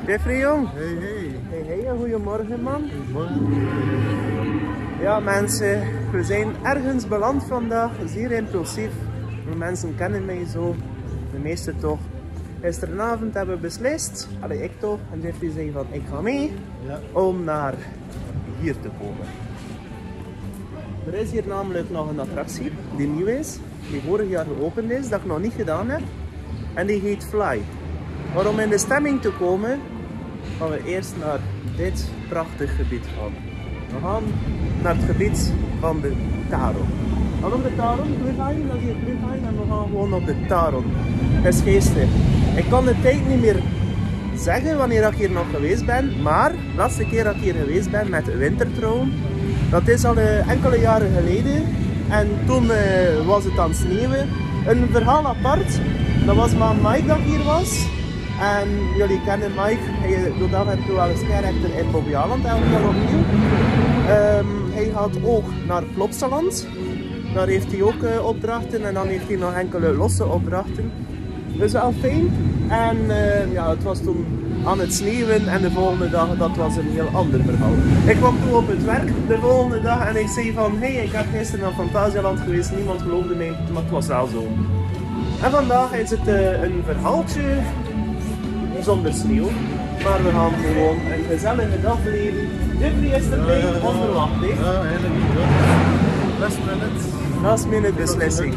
Jeffrey jong. Hey, Goedemorgen man. Goedemorgen. Ja mensen, we zijn ergens beland vandaag, zeer impulsief. De mensen kennen mij zo, de meesten toch. Gisteravond hebben we beslist, ik toch, en Jeffrey zei van ik ga mee, om naar hier te komen. Er is hier namelijk nog een attractie die nieuw is, die vorig jaar geopend is, dat ik nog niet gedaan heb. En die heet Fly. Maar om in de stemming te komen, gaan we eerst naar dit prachtig gebied gaan. We gaan naar het gebied van de Taron. Gaan op de Taron, Klugheim, dat is hier Klugheim, en we gaan gewoon op de Taron. Dat is geestig. Ik kan de tijd niet meer zeggen wanneer ik hier nog geweest ben, maar de laatste keer dat ik hier geweest ben met wintertrouwen, dat is al enkele jaren geleden. En toen was het aan het sneeuwen. Een verhaal apart, dat was maar Mike dat hier was. En jullie kennen Mike, hij doet af en toe wel een scheirechter in Bobbejaanland, elk jaar opnieuw. Hij gaat ook naar Plopsaland. Daar heeft hij ook opdrachten en dan heeft hij nog enkele losse opdrachten. Dus wel fijn. En ja, het was toen aan het sneeuwen en de volgende dag, dat was een heel ander verhaal. Ik kwam toen op het werk de volgende dag en ik zei van hey, ik heb gisteren naar Fantasialand geweest, niemand geloofde mij, maar het was wel zo. En vandaag is het een verhaaltje zonder sneeuw, maar we gaan gewoon een gezellige dag beleven. Jeffrey is erbij, onverwacht hè? Ja, eigenlijk niet. Last minute. Last minute beslissing.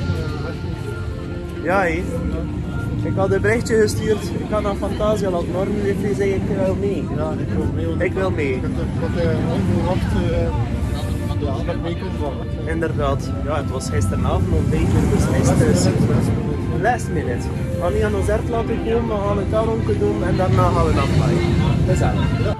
Ja hé. Ik had een berichtje gestuurd, ik ga naar Fantasialand, maar nu heeft hij zei ik wil mee. Ja, ik wil mee. Ik wil mee. Ik had onverwacht dat ik mee kon vallen. Inderdaad, ja, het was gisteravond om 5 uur beslist. Dus last minute. We gaan niet aan ons hart laten komen, we gaan het daarom doen en daarna gaan we naar Fly. Gezellig. Ja.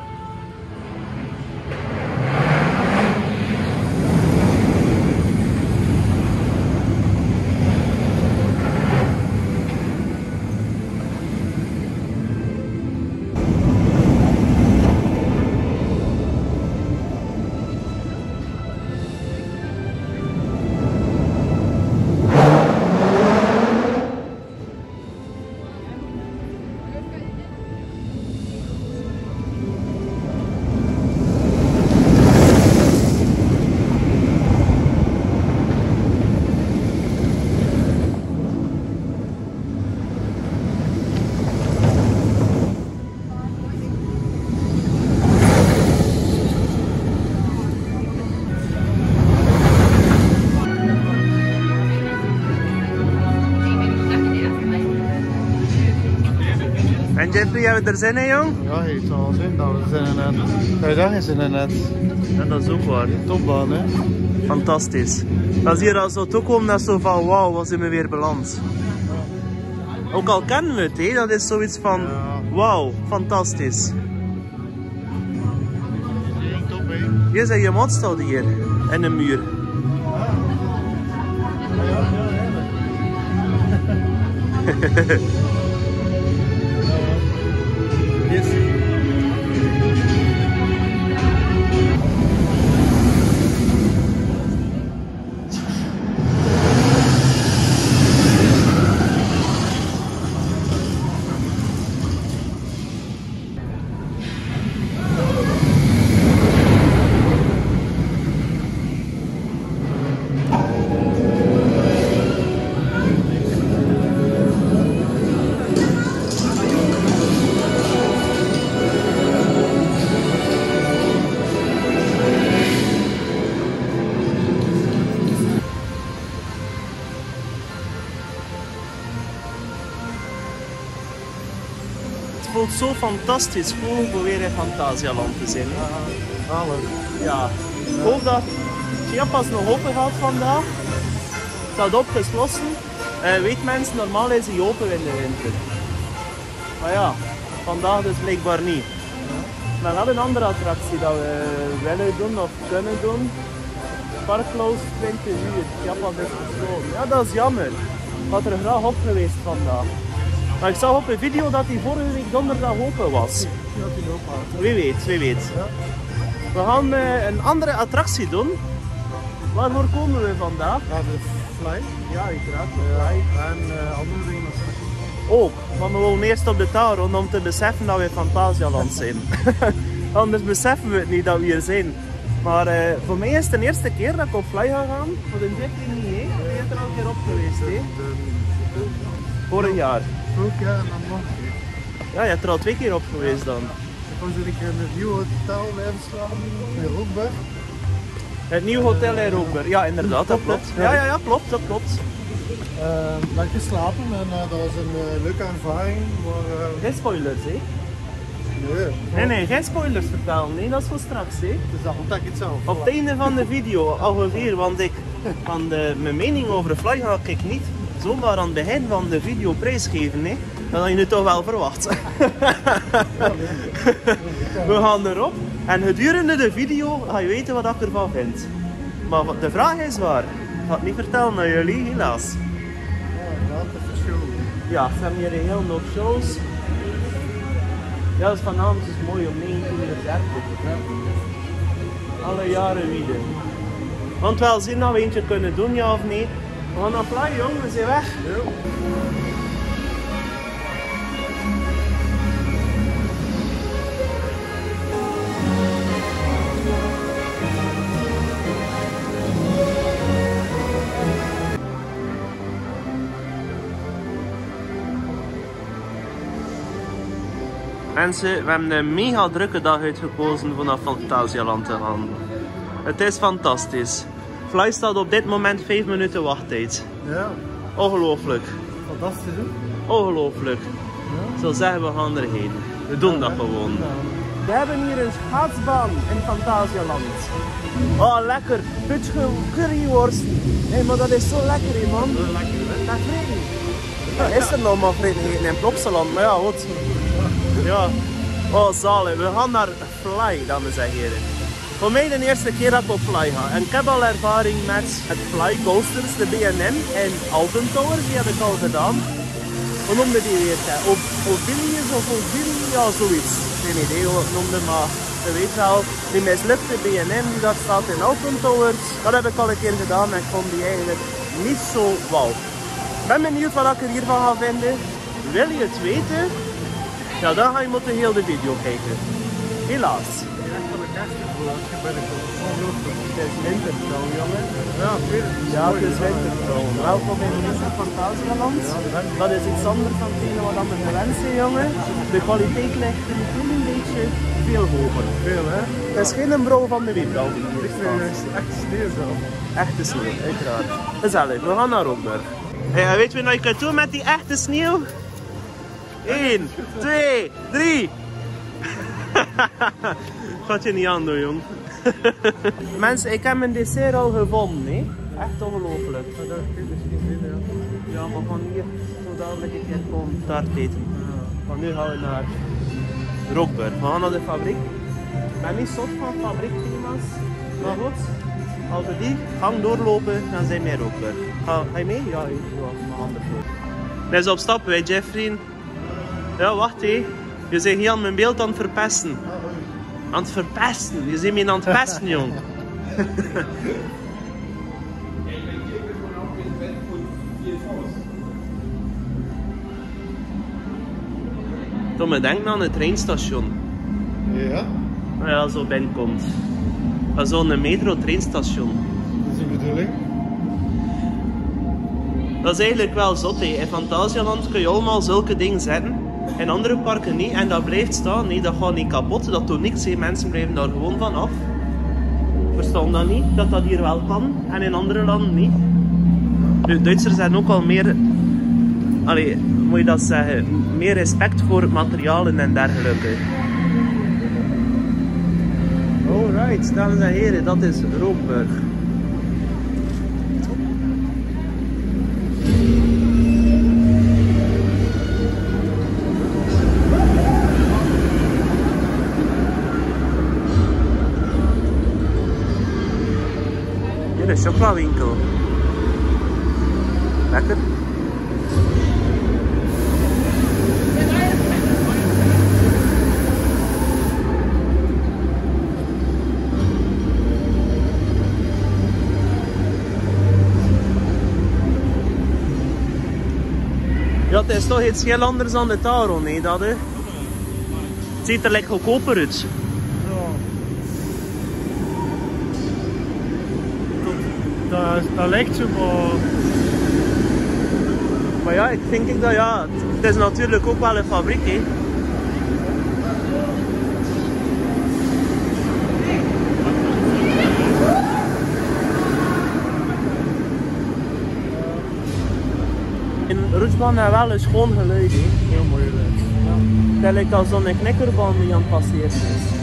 En Jeffrey, hebben we er zin in, jong? Ja, hij heeft al zin dat we zin in hebben. Hij dacht is in net. En dat is ook waar. Topbaan, hè? Fantastisch. Dat is hier al zo toekomen, dat is zo van wauw, wat zijn we weer beland. Ook al kennen we het, hè? Dat is zoiets van wauw, fantastisch. Top, hè? Hier zijn je mat staat hier, in een muur. Yes. Het voelt zo fantastisch gewoon weer in Fantasialand te zijn. Ja. Ik hoop dat Chiapas nog open gaat vandaag. Het staat opgesloten. Weet mensen, normaal is hij open in de winter. Maar ja, vandaag dus blijkbaar niet. Maar we hebben een andere attractie dat we willen doen of kunnen doen. Parkloos 20 uur. Chiapas is gesloten. Ja, dat is jammer. Ik had er graag op geweest vandaag. Maar ik zag op een video dat hij vorige week donderdag open was. Wie weet, wie weet. We gaan een andere attractie doen. Waarvoor komen we vandaag? Ja, de Fly. Ja, uiteraard. Fly. En andere dingen. ook. Maar we willen eerst op de touw rond om te beseffen dat we in Phantasialand zijn. Anders beseffen we het niet dat we hier zijn. Maar voor mij is het de eerste keer dat ik op fly ga gaan. Voor de Jeffrey niet, hè? Je bent er al een keer op geweest, hè? Vorig jaar. Vorig jaar en dan nog een keer. Ja, je hebt er al 2 keer op geweest dan. Ik was in een nieuw hotel blijven slaan in Rookberg. Het nieuwe hotel in Rookberg. Ja, inderdaad, dat klopt. Ja, klopt, dat klopt. Daar geslapen en dat was een leuke ervaring. Maar, Geen spoilers, hè? Nee, geen spoilers vertellen. Nee, dat is voor straks, hè? Dus dat ontdek ik het zelf. Op het einde van de video ongeveer, want mijn mening over de fly ga ik niet zomaar aan het begin van de video prijsgeven, hè? Dat had je nu toch wel verwacht. We gaan erop en gedurende de video ga je weten wat ik ervan vind. Maar de vraag is waar. Ik ga het niet vertellen aan jullie, helaas. Ja, ze hebben hier heel nog shows. Ja, dat is vanavond dus mooi om 19:30 uur. Alle jaren weer. Want wel zien dat we eentje kunnen doen, ja of nee. We gaan naar fly, jongen, we zijn weg. Ja. Mensen, we hebben een mega drukke dag uitgekozen om naar Phantasialand te gaan. Het is fantastisch. Fly staat op dit moment 5 minuten wachttijd. Ja. Ongelooflijk. Fantastisch, hè? Ongelooflijk. Ja. Ik zou zeggen, we gaan erheen. We doen dat gewoon. Ja. We hebben hier een schaatsbaan in Phantasialand. Oh, lekker. Beetje curryworst. Nee, maar dat is zo lekker, hè, man. Dat is lekker, hè? Dat vreten. Is er nog maar vreten gegeten in Plopsaland, maar ja, goed. Ja. Oh, zalig. We gaan naar Fly, dames en heren. Voor mij de eerste keer dat ik op Fly ga. En ik heb al ervaring met het Fly Coasters, de B&M en Alton Towers, die heb ik al gedaan. Hoe noemde die weer? Obilius of Obilie? Ja, zoiets. Geen idee hoe ik noemde, maar je weet wel. Die mislukte B&M die daar staat in Alton Towers, dat heb ik al een keer gedaan en ik vond die eigenlijk niet zo wauw. Ik ben benieuwd wat ik er hiervan ga vinden. Wil je het weten? Ja, dan ga je moeten heel de video kijken. Helaas. Het is wintertrouw, jongen. Ja, ik weet het. Ja, het is wintertrouw. Welkom in het Phantasialand. Dat is iets anders dan hetgene wat we gewend zijn, jongen. De kwaliteit ligt een beetje veel hoger. Veel, hè? Het is geen brouw van de weerbouw. Het is echt sneeuw zo. Echte sneeuw, uiteraard. Gezellig, we gaan naar Rookberg. Hey, weet je wat je kunt doen met die echte sneeuw? 1, 2, 3. Gaat je niet aan doen, jong. Mensen, ik heb mijn dessert al gevonden, hè? Echt ongelooflijk. Ja, maar we gaan hier zo dadelijk een keer komen taart eten. Maar nu gaan we naar Rookberg. We gaan naar de fabriek. Ik ben niet zot van fabriekthema's, maar goed. Als we die gang doorlopen, dan zijn we in Rookberg. Ga je mee? Ja, ik ga mijn handen voor. Hij is op stap, wij Jeffrey. Ja, wacht hé. Je bent hier aan mijn beeld aan het verpesten. Aan het verpesten. Je bent me aan het pesten, jong. Toen me denken aan het treinstation. Ja? Nou ja, zo binnenkomt. Zo'n metro-treinstation. Dat is de bedoeling. Dat is eigenlijk wel zot, hè. In Phantasialand kun je allemaal zulke dingen zetten. In andere parken niet. En dat blijft staan. Nee, dat gaat niet kapot. Dat doet niks, hè. Mensen blijven daar gewoon van af. Verstaan dat niet? Dat dat hier wel kan. En in andere landen niet. De Duitsers zijn ook al meer... Allee, moet je dat zeggen? Meer respect voor materialen en dergelijke. Alright, dames en heren. Dat is Rookberg. De chocolawinkel. Lekker. Ja, het is is toch iets heel anders dan de Taro, nee dat hè? Het ziet er lekker goedkoper uit. Ja. Dat lijkt zo, Maar ja, ik denk dat ja, het is natuurlijk ook wel een fabriek hè. In Rusland hebben we wel een schoon geluid hè. heel mooi geluid. Ja. Het lijkt als zo'n knikkerbaan die aan het passeren is.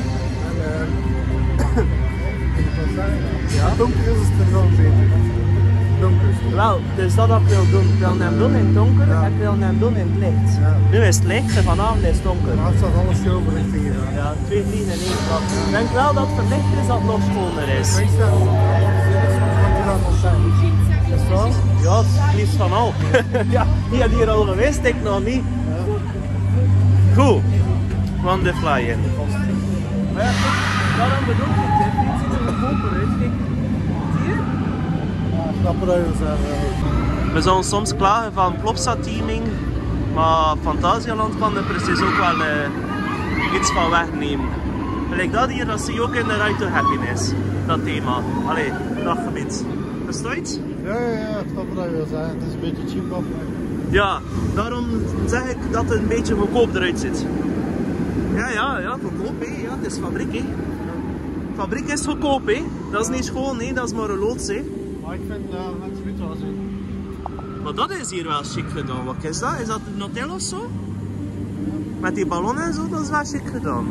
Ja, donker is het er wel beter. Donker is het. Wel, dus dat ik wil doen. Ik wil hem doen in het donker en ik wil hem doen in het licht. Ja. Nu is het licht en vanavond is het donker. Maar het staat alles zilverlichting hier. Ja, 2 vliegen in één klap. Ik denk wel dat het verlicht is dat het nog schoner is. Meestal wat je dan al zijn. Is het wel? Ja, het liefst van al. Ja, die had hier al geweest, ik nog niet. Goed, van de fly-in. Maar ja, daarom bedoel ik het. Het ziet er goedkoper uit. Kijk, zie je? Ja, knappe ruimers We zouden soms klagen van Plopsa-teaming, maar Fantasialand kan er precies ook wel iets van wegnemen. Gelijk dat hier, dat zie je ook in de Right to Happiness, dat thema. Allee, dat gebied. Versta je het? Ja, knappe ruimers. Het is een beetje cheap op. Ja, daarom zeg ik dat het een beetje goedkoop eruit ziet. Ja, goedkoop hè. Ja, het is fabriek hè. Fabriek is goedkoop hè. Dat is niet schoon hè, dat is maar een loods hè. Maar ik vind het moet wel zien. Maar dat is hier wel chic gedaan. Wat is dat? Is dat een hotel of zo? Met die ballon en zo, dat is wel chic gedaan.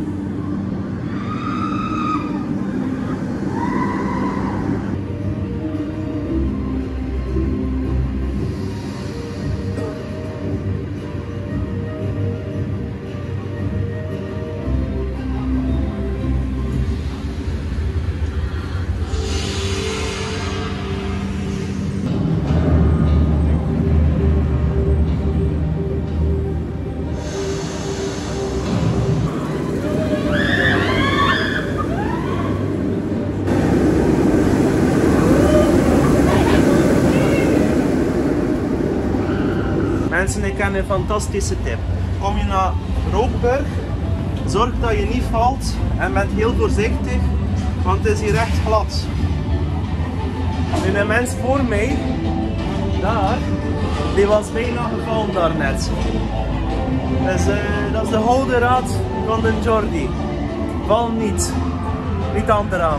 Mensen, ik heb een fantastische tip. Kom je naar Rookburg, zorg dat je niet valt en bent heel voorzichtig, want het is hier echt glad. En een mens voor mij, daar, die was bijna gevallen daarnet. Dus dat is de gouden raad van de Jordi. Val niet. Niet achteraan.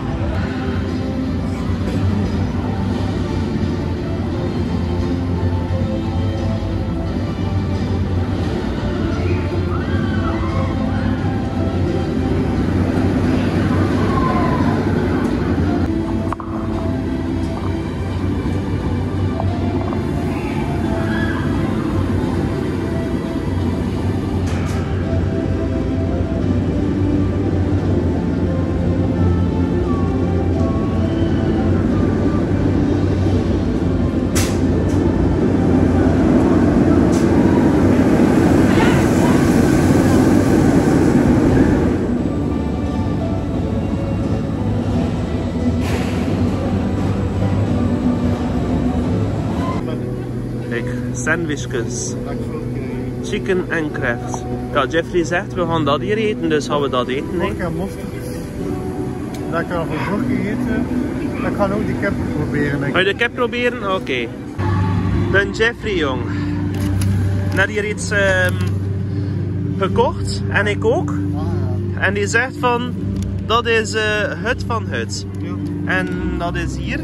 Sandwichjes, chicken en crafts. Ja, Jeffrey zegt we gaan dat hier eten, dus gaan we dat eten. Ik heb mosterd. Dat ik al voor vroeg gegeten. Ik ga ook die kip proberen. Ga je de kip proberen? Oké. Dan Jeffrey jong. Net hier iets gekocht en ik ook. En die zegt van dat is hut van hut. Ja. En dat is hier.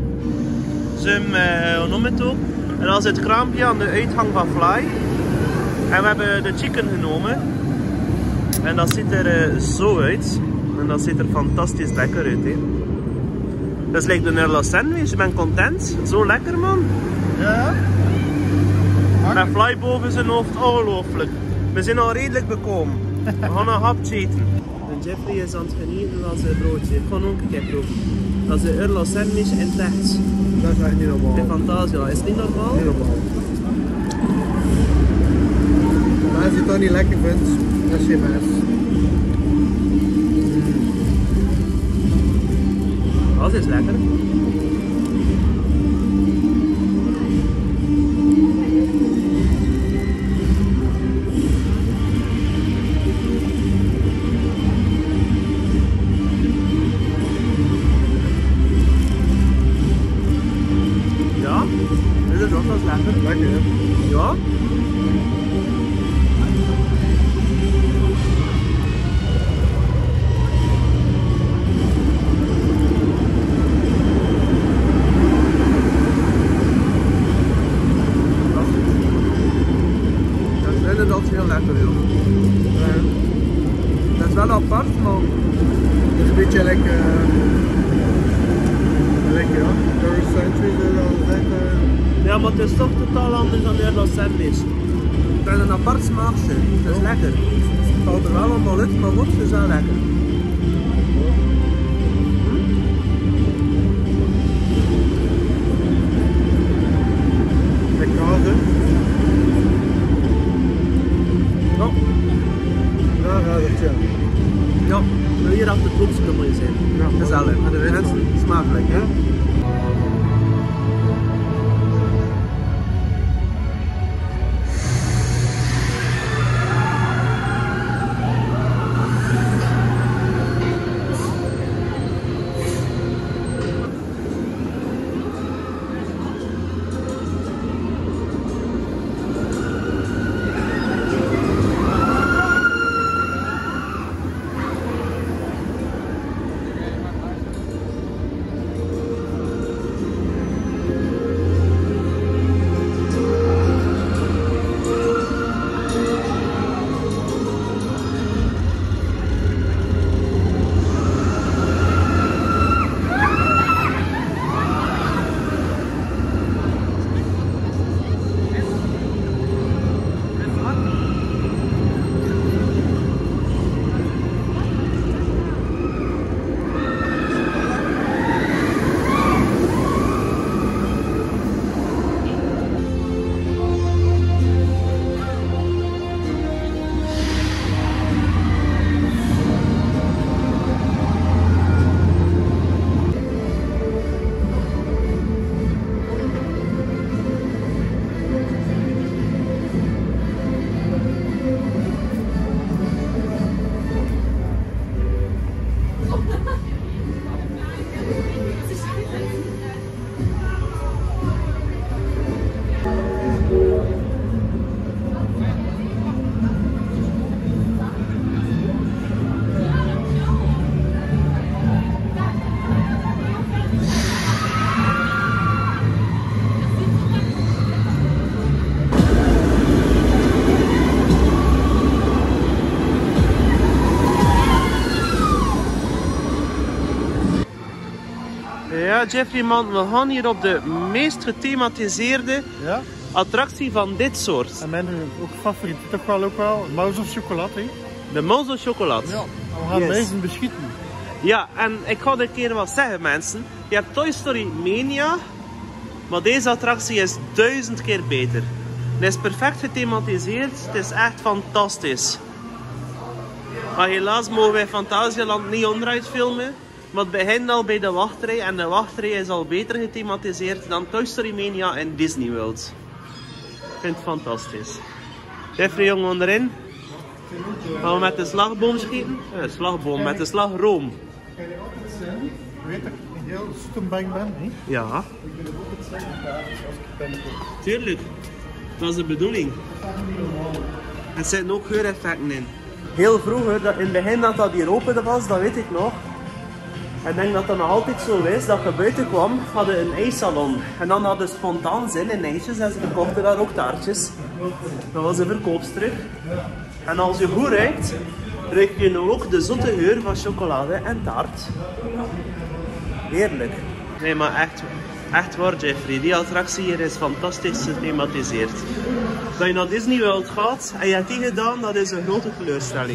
Hoe noem het ook? En dat is het kraampje aan de uitgang van Fly. En we hebben de chicken genomen. En dat ziet er zo uit. En dat ziet er fantastisch lekker uit. Hè. Dat is like de Nurla sandwich. Ik ben content. Zo lekker man. Ja. Met Fly boven zijn hoofd. Ongelooflijk. We zijn al redelijk bekomen. We gaan een hapje eten. En Jeffrey is aan het genieten van zijn broodje. Ik ga ook een keer proeven. Dat is de Urla sandwich in het echt. Dat is echt niet normaal. De Fantasia, is het niet normaal? Niet normaal. Maar als je het dan niet lekker vindt, dat is geen mes. Dat is lekker. apart, maar... Het is een beetje lekker, ja, Euro Century zou je dan zeggen. Ja, maar het is toch totaal anders dan Euro Sandwich. Het is een apart smaakje, het is lekker. Het valt er wel allemaal uit, maar goed, het is wel lekker. De kaas, hè? Ja. Daar gaat het, ja. Ja, wil hier achter het koekje moet je zijn. Ja, gezellig. maar dat weet ik wel. Smakelijk, hè? Ja, Jeffrey, man, we gaan hier op de meest gethematiseerde attractie van dit soort. En mijn ook favoriet, toch wel ook wel, Mouse of Chocolade. Hè? De Mouse of Chocolade. Ja, we gaan mensen beschieten. Ja, en ik ga een keer wat zeggen, mensen. Je hebt Toy Story Mania, maar deze attractie is 1000 keer beter. Het is perfect gethematiseerd, het is echt fantastisch. Maar helaas mogen wij Fantasialand niet onderuit filmen. Maar het begint al bij de wachtrij en de wachtrij is al beter gethematiseerd dan Toy Story Mania en Disney World. Ik vind het fantastisch. Jeffrey, jongen, onderin. Gaan we met de slagboom schieten? Slagboom, met de slagroom. Kan je altijd zijn, weet dat ik heel stoembang ben, hè? Ja. Ik ben er ook het zeggen daar, als ik binnenkom. Tuurlijk. Dat is de bedoeling. Dat is niet normaal. Er zitten ook geureffecten in. Heel vroeger, in het begin dat hier open was, dat weet ik nog. Ik denk dat dat nog altijd zo is, dat je buiten kwam, hadden een ijssalon. En dan hadden ze spontaan zin in ijsjes en ze verkochten daar ook taartjes. Dat was een verkoopstruk. En als je goed ruikt, ruik je nu ook de zoete geur van chocolade en taart. Heerlijk. Nee, maar echt waar, Jeffrey. Die attractie hier is fantastisch gethematiseerd. Dat je naar Disney World gaat en je hebt die gedaan, dat is een grote teleurstelling.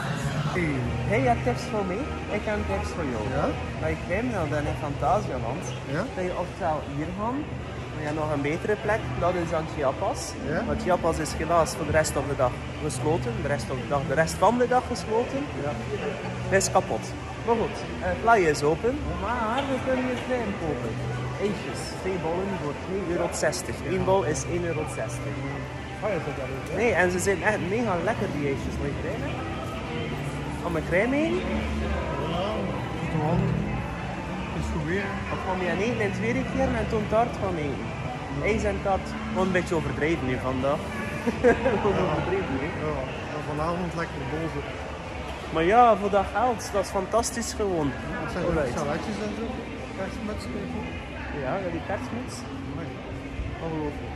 Hey, je hebt tips voor mij? Ik heb tips voor jou. Ja? Maar ik neem dan in Fantasialand. Ja? Dat je ofwel hier gaan, maar je hebt nog een betere plek, dat is aan Chiapas. Ja? Want Chiapas is helaas voor de rest van de dag gesloten. De rest van de dag gesloten. Ja. Het is kapot. Maar goed, het Fly is open. Maar we kunnen hier klein kopen. Eentjes, 2 bollen voor €2,60. 1 bol is €1,60. Ga je dat dan ook? Nee, en ze zijn echt mega lekker, die ijsjes. Moet je krijgen? Om een crème heen? Ja, gewoon. Het is goed weer. Of van je eten in 2 keer en toen taart van eten. IJs en taart. Gewoon een beetje overdreven nu vandaag. Overdreven nu. Ja, en vanavond lekker boven. Maar ja, voor dat geld, dat is fantastisch gewoon. Dat zijn Alright. salatjes en zo. Kerstmuts kopen. Ja, die kerstmuts. Nee. Ongelooflijk.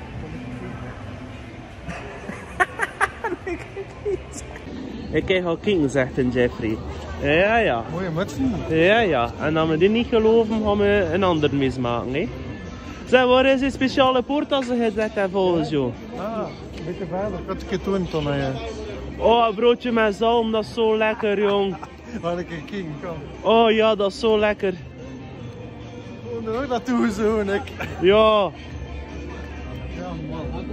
Ik kijk al King, zegt een Jeffrey. Ja, ja. Mooie mutsen. Ja, ja. En als we die niet geloven, gaan we een ander mismaken. Hè? Zeg, waar is die speciale poort als ze gezegd hebben volgens jou? Ah, een beetje verder. Ik had het een keer toen ton. Oh, een broodje met zalm, dat is zo lekker, jong. Waar ik een king kan. Oh ja, dat is zo lekker. Oh, er ook naartoe zo, ik. Ja. Ja, man.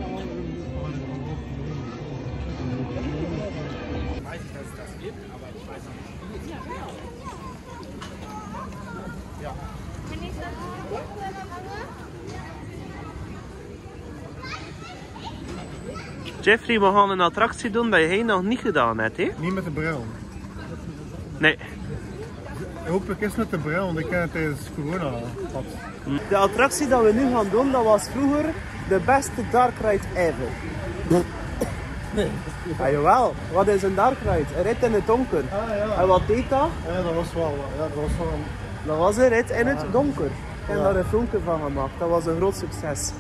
Jeffrey, we gaan een attractie doen die hij nog niet gedaan hebt, hè? Niet met de bril. Nee. Hopelijk is het met de bril, want ik ken het tijdens corona. De attractie die we nu gaan doen, dat was vroeger de beste dark ride ever. Nee. Ja, jawel. Wat is een dark ride? Een rit in het donker. Ah, ja. En wat deed dat? Ja, dat was wel. Ja, dat was wel een... Dat was een rit in het donker. Ik heb daar een filmpje van gemaakt. Dat was een groot succes.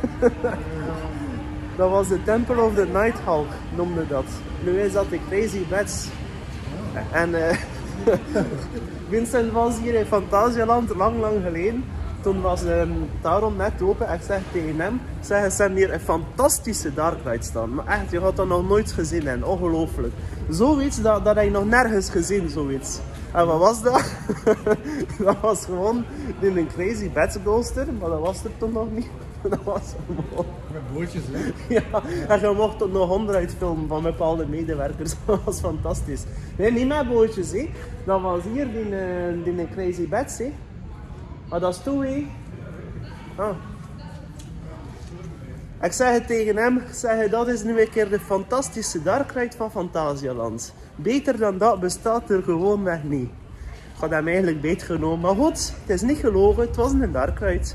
Dat was de Temple of the Nighthawk, noemde dat. Nu is dat de Crazy Bats. En Vincent was hier in Phantasialand lang geleden. Toen was daarom net open. Ik zeg tegen hem, ze hebben hier een fantastische dark ride staan. Maar echt, je had dat nog nooit gezien en ongelooflijk. Zoiets, dat heb je nog nergens gezien, zoiets. En wat was dat? Dat was gewoon in een Crazy Bats coaster, maar dat was er toen nog niet. Dat was gewoon... Met bootjes, hè? Ja, en je mocht er nog honden uitfilmen van bepaalde medewerkers. Dat was fantastisch. Nee, niet met bootjes, hè. Dat was hier die Crazy Bats, hè. Maar dat is toe, hè. Ah. Ik zeg het tegen hem, ik zeg, dat is nu een keer de fantastische dark ride van Phantasialand. Beter dan dat bestaat er gewoonweg niet. Ik had hem eigenlijk beetgenomen, maar goed, het is niet gelogen, het was een dark ride.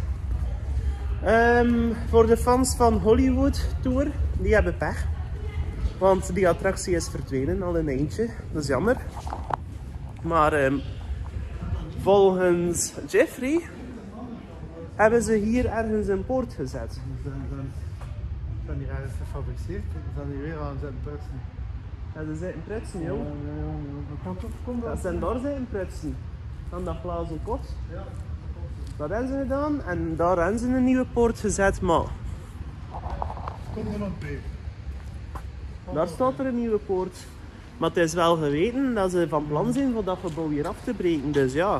Voor de fans van Hollywood Tour, die hebben pech. Want die attractie is verdwenen, al een eindje. Dat is jammer. Maar volgens Jeffrey hebben ze hier ergens een poort gezet. Ze zijn hier ergens gefabriceerd. Ze zijn hier weer aan het prutsen. Ja, ze zitten prutsen, joh. Kom Dat zijn daar zitten prutsen. Dan dat glazen kot. Ja. Dat hebben ze gedaan en daar hebben ze een nieuwe poort gezet, maar... Kom er nog bij. Daar staat er een nieuwe poort. Maar het is wel geweten dat ze van plan zijn om dat gebouw hier af te breken, dus ja.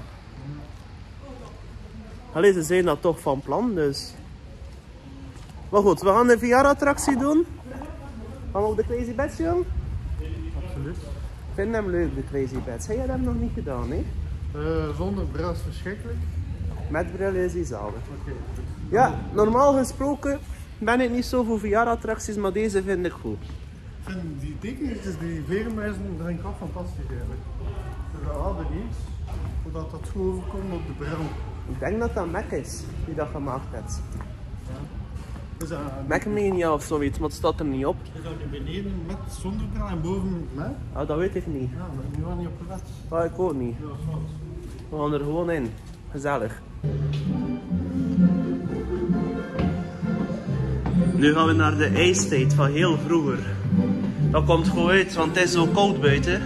Allee, ze zijn dat toch van plan, dus... Maar goed, we gaan een VR-attractie doen. Gaan we op de Crazy Bats, jong? Absoluut. Ik vind hem leuk, de Crazy Bats. Hij had hem nog niet gedaan, hè? Zonder bril is verschrikkelijk. Met bril is diezelfde. Oké. Ja, normaal gesproken ben ik niet zo voor VR-attracties, maar deze vind ik goed. Ik vind die tekeningetjes, die veermuizen, dat vind ik wel fantastisch eigenlijk. Dat hadden niet, zodat dat goed overkomt op de bril. Ik denk dat dat Mac is, die dat gemaakt heeft. Is dat, Macmania of zoiets, maar het staat er niet op. is dat nu beneden met zonder bril en boven met? Ah, dat weet ik niet. Ja, dat heb ik nu wel niet op gelet. Dat ik ook niet. Ja, dat is fout. We gaan er gewoon in. Gezellig. Nu gaan we naar de ijstijd van heel vroeger. Dat komt goed uit, want het is zo koud buiten.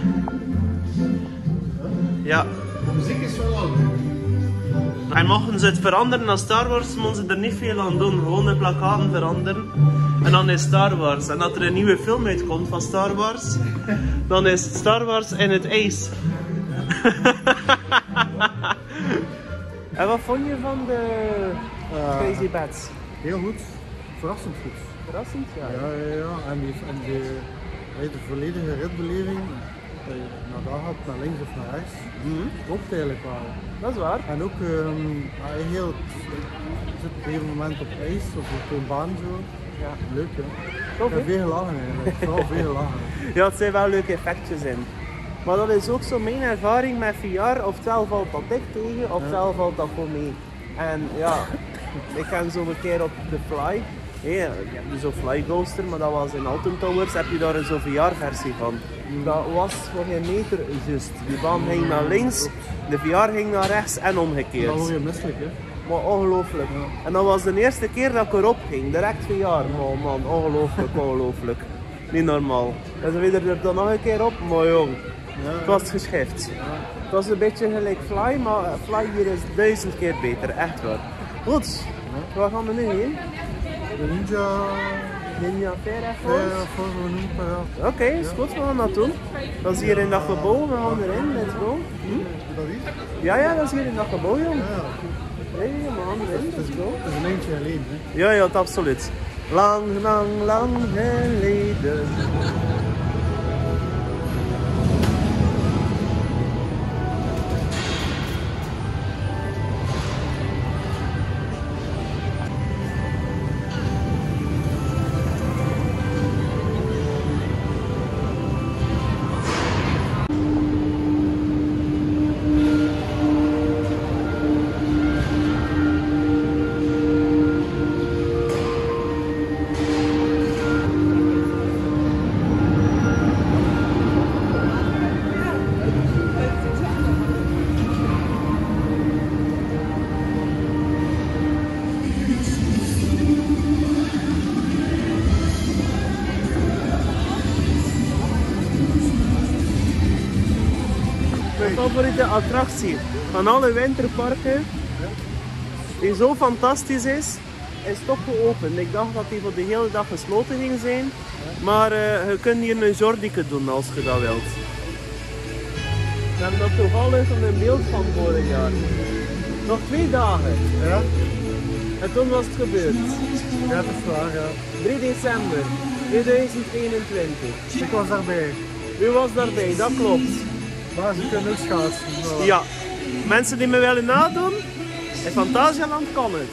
Ja. De muziek is wel al. En mochten ze het veranderen naar Star Wars, moeten ze er niet veel aan doen. Gewoon de plakkaten veranderen. En dan is Star Wars. En dat er een nieuwe film uitkomt van Star Wars, dan is Star Wars in het ijs. En wat vond je van de Crazy Bats? Heel goed. Verrassend goed. Verrassend, ja. Ja. En de volledige ritbeleving, naar daar gaat, naar links of naar rechts, klopt eigenlijk wel. Dat is waar. En ook heel, je zit op een gegeven moment op ijs of op een baan zo. Ja. Leuk hè. Tof, hè? Veel lachen eigenlijk, vooral veel lachen. Ja, het zijn wel leuke effectjes in. Maar dat is ook zo mijn ervaring met VR. Oftewel valt dat dik tegen, oftewel valt dat gewoon mee. En ja, ik ken zo een keer op The Fly. Hey, je hebt dus zo'n Fly Coaster, maar dat was in Alton Towers, heb je daar een zo'n VR-versie van. Dat was voor geen meter juist. Die baan ging naar links, de VR ging naar rechts en omgekeerd. Dat word je misselijk hè. Maar ongelooflijk. En dat was de eerste keer dat ik erop ging, direct VR. Oh man, ongelooflijk, ongelooflijk. Niet normaal. En ze weer er dan nog een keer op, maar jong. Het was geschift. Het was een beetje gelijk Fly, maar Fly hier is 1000 keer beter, echt waar. Goed, waar gaan we nu heen? De Ninja Fair even. voor we noemen paraat. Oké, is goed, we gaan dat doen. Dat is hier in dat gebouw, we gaan erin, let's go. Dat is? Ja, dat is hier in dat gebouw, jong. Ja. Nee, we gaan erin, let's go. Het is een eentje alleen, hè? Ja, het absoluut. Lang, lang, lang geleden. Mijn favoriete attractie van alle winterparken, die zo fantastisch is toch geopend. Ik dacht dat die voor de hele dag gesloten ging zijn, maar je kunt hier een Jordieke doen als je dat wilt. We hebben dat toevallig van een beeld van vorig jaar. Nog 2 dagen. Ja? En toen was het gebeurd. Ja, dat is waar, ja. 3 december 2021. Ik was daarbij. U was daarbij, dat klopt. Maar ze kunnen ook schaatsen. Voilà. Ja, mensen die me willen nadoen, in Phantasialand kan het.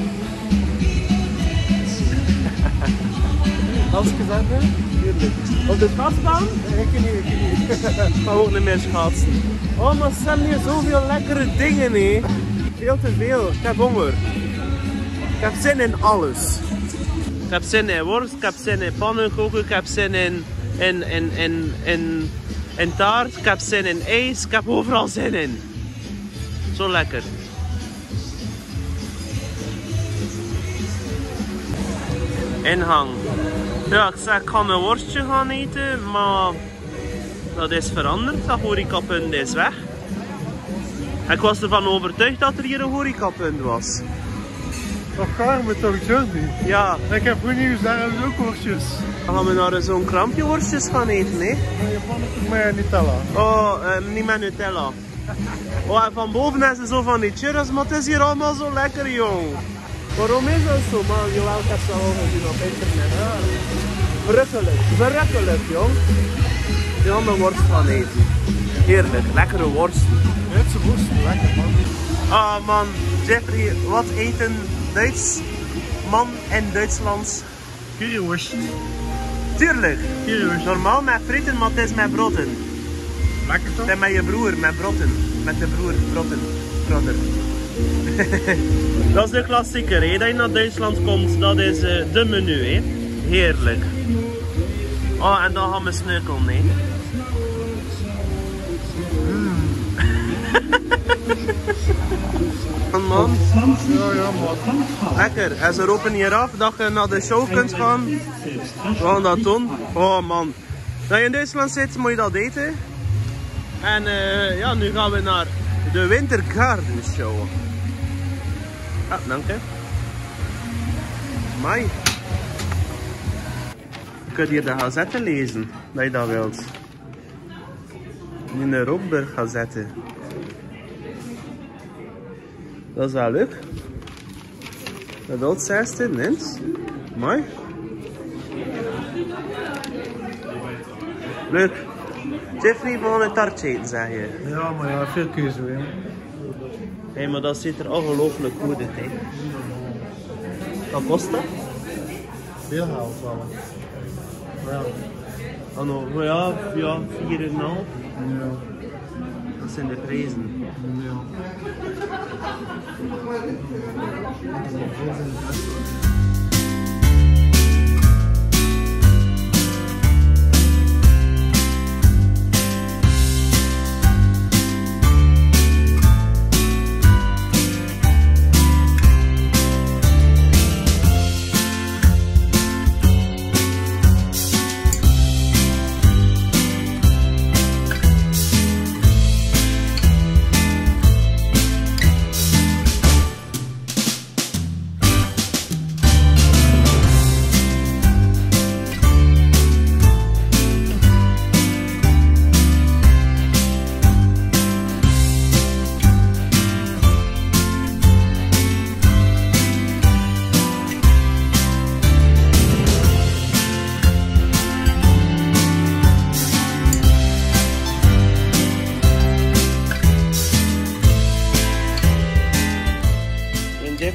Als ik gezegd heb? Tuurlijk. Op de schaatsbaan? Ik niet. Ik ga ook niet meer schaatsen. Oh, maar ze hebben hier zoveel lekkere dingen, hè. Veel te veel. Ik heb honger. Ik heb zin in alles. Ik heb zin in worst, ik heb zin in pannenkoeken, ik heb zin in taart, ik heb zin in ijs, ik heb overal zin in. Zo lekker. Ingang. Ja, ik zeg, ik ga een worstje gaan eten, maar dat is veranderd. Dat horecapunt is weg. Ik was ervan overtuigd dat er hier een horecapunt was. Toch gaar met toch Jordi? Ja, Ik heb goed nieuws, daar hebben ze ook worstjes. dan gaan we naar zo'n krampje worstjes gaan eten, hè? Met Nutella. Oh, niet met Nutella. Oh, en van boven hebben ze zo van die churros, maar het is hier allemaal zo lekker, jong. Waarom is dat zo, man? Jawel, ik heb ze al gezien op internet. Verrukkelijk, verrukkelijk, jong. Die gaan we worst gaan eten. Heerlijk, lekkere worst. Duitse worst, lekker man. Ah man, Jeffrey, wat eet een Duits man in Duitsland? Curryworst. Tuurlijk, Curryworst. normaal met frieten, maar het is met brotten. Lekker toch? En met je broer, met brotten. Met de broer, brotten. Brother. Dat is de klassieker, hè? Dat je naar Duitsland komt, dat is de menu, hè? Heerlijk. Oh, en dan gaan we sneukelen, hè? Man. Ja, man. Lekker. En ze roepen hier af dat je naar de show kunt gaan. We gaan dat doen. Oh man. Dat je in Duitsland zit, moet je dat eten. En ja, nu gaan we naar de Winter Garden Show. Ah, dank je. Mai. Je kunt hier de gazette lezen, dat je dat wilt. In de Rockburg gazette. Dat is wel leuk. Dat oud 16 nins. Mooi. Leuk. Jeffrey van een taartje eten, zeg je. Ja, maar ja, veel keuze weer. Hé, maar dat ziet er ongelooflijk goed uit, hè. Wat kost dat? Veel geld wel. Ja. Oh no, ja, 4,5. Ja. Dat zijn de prijzen. Ja.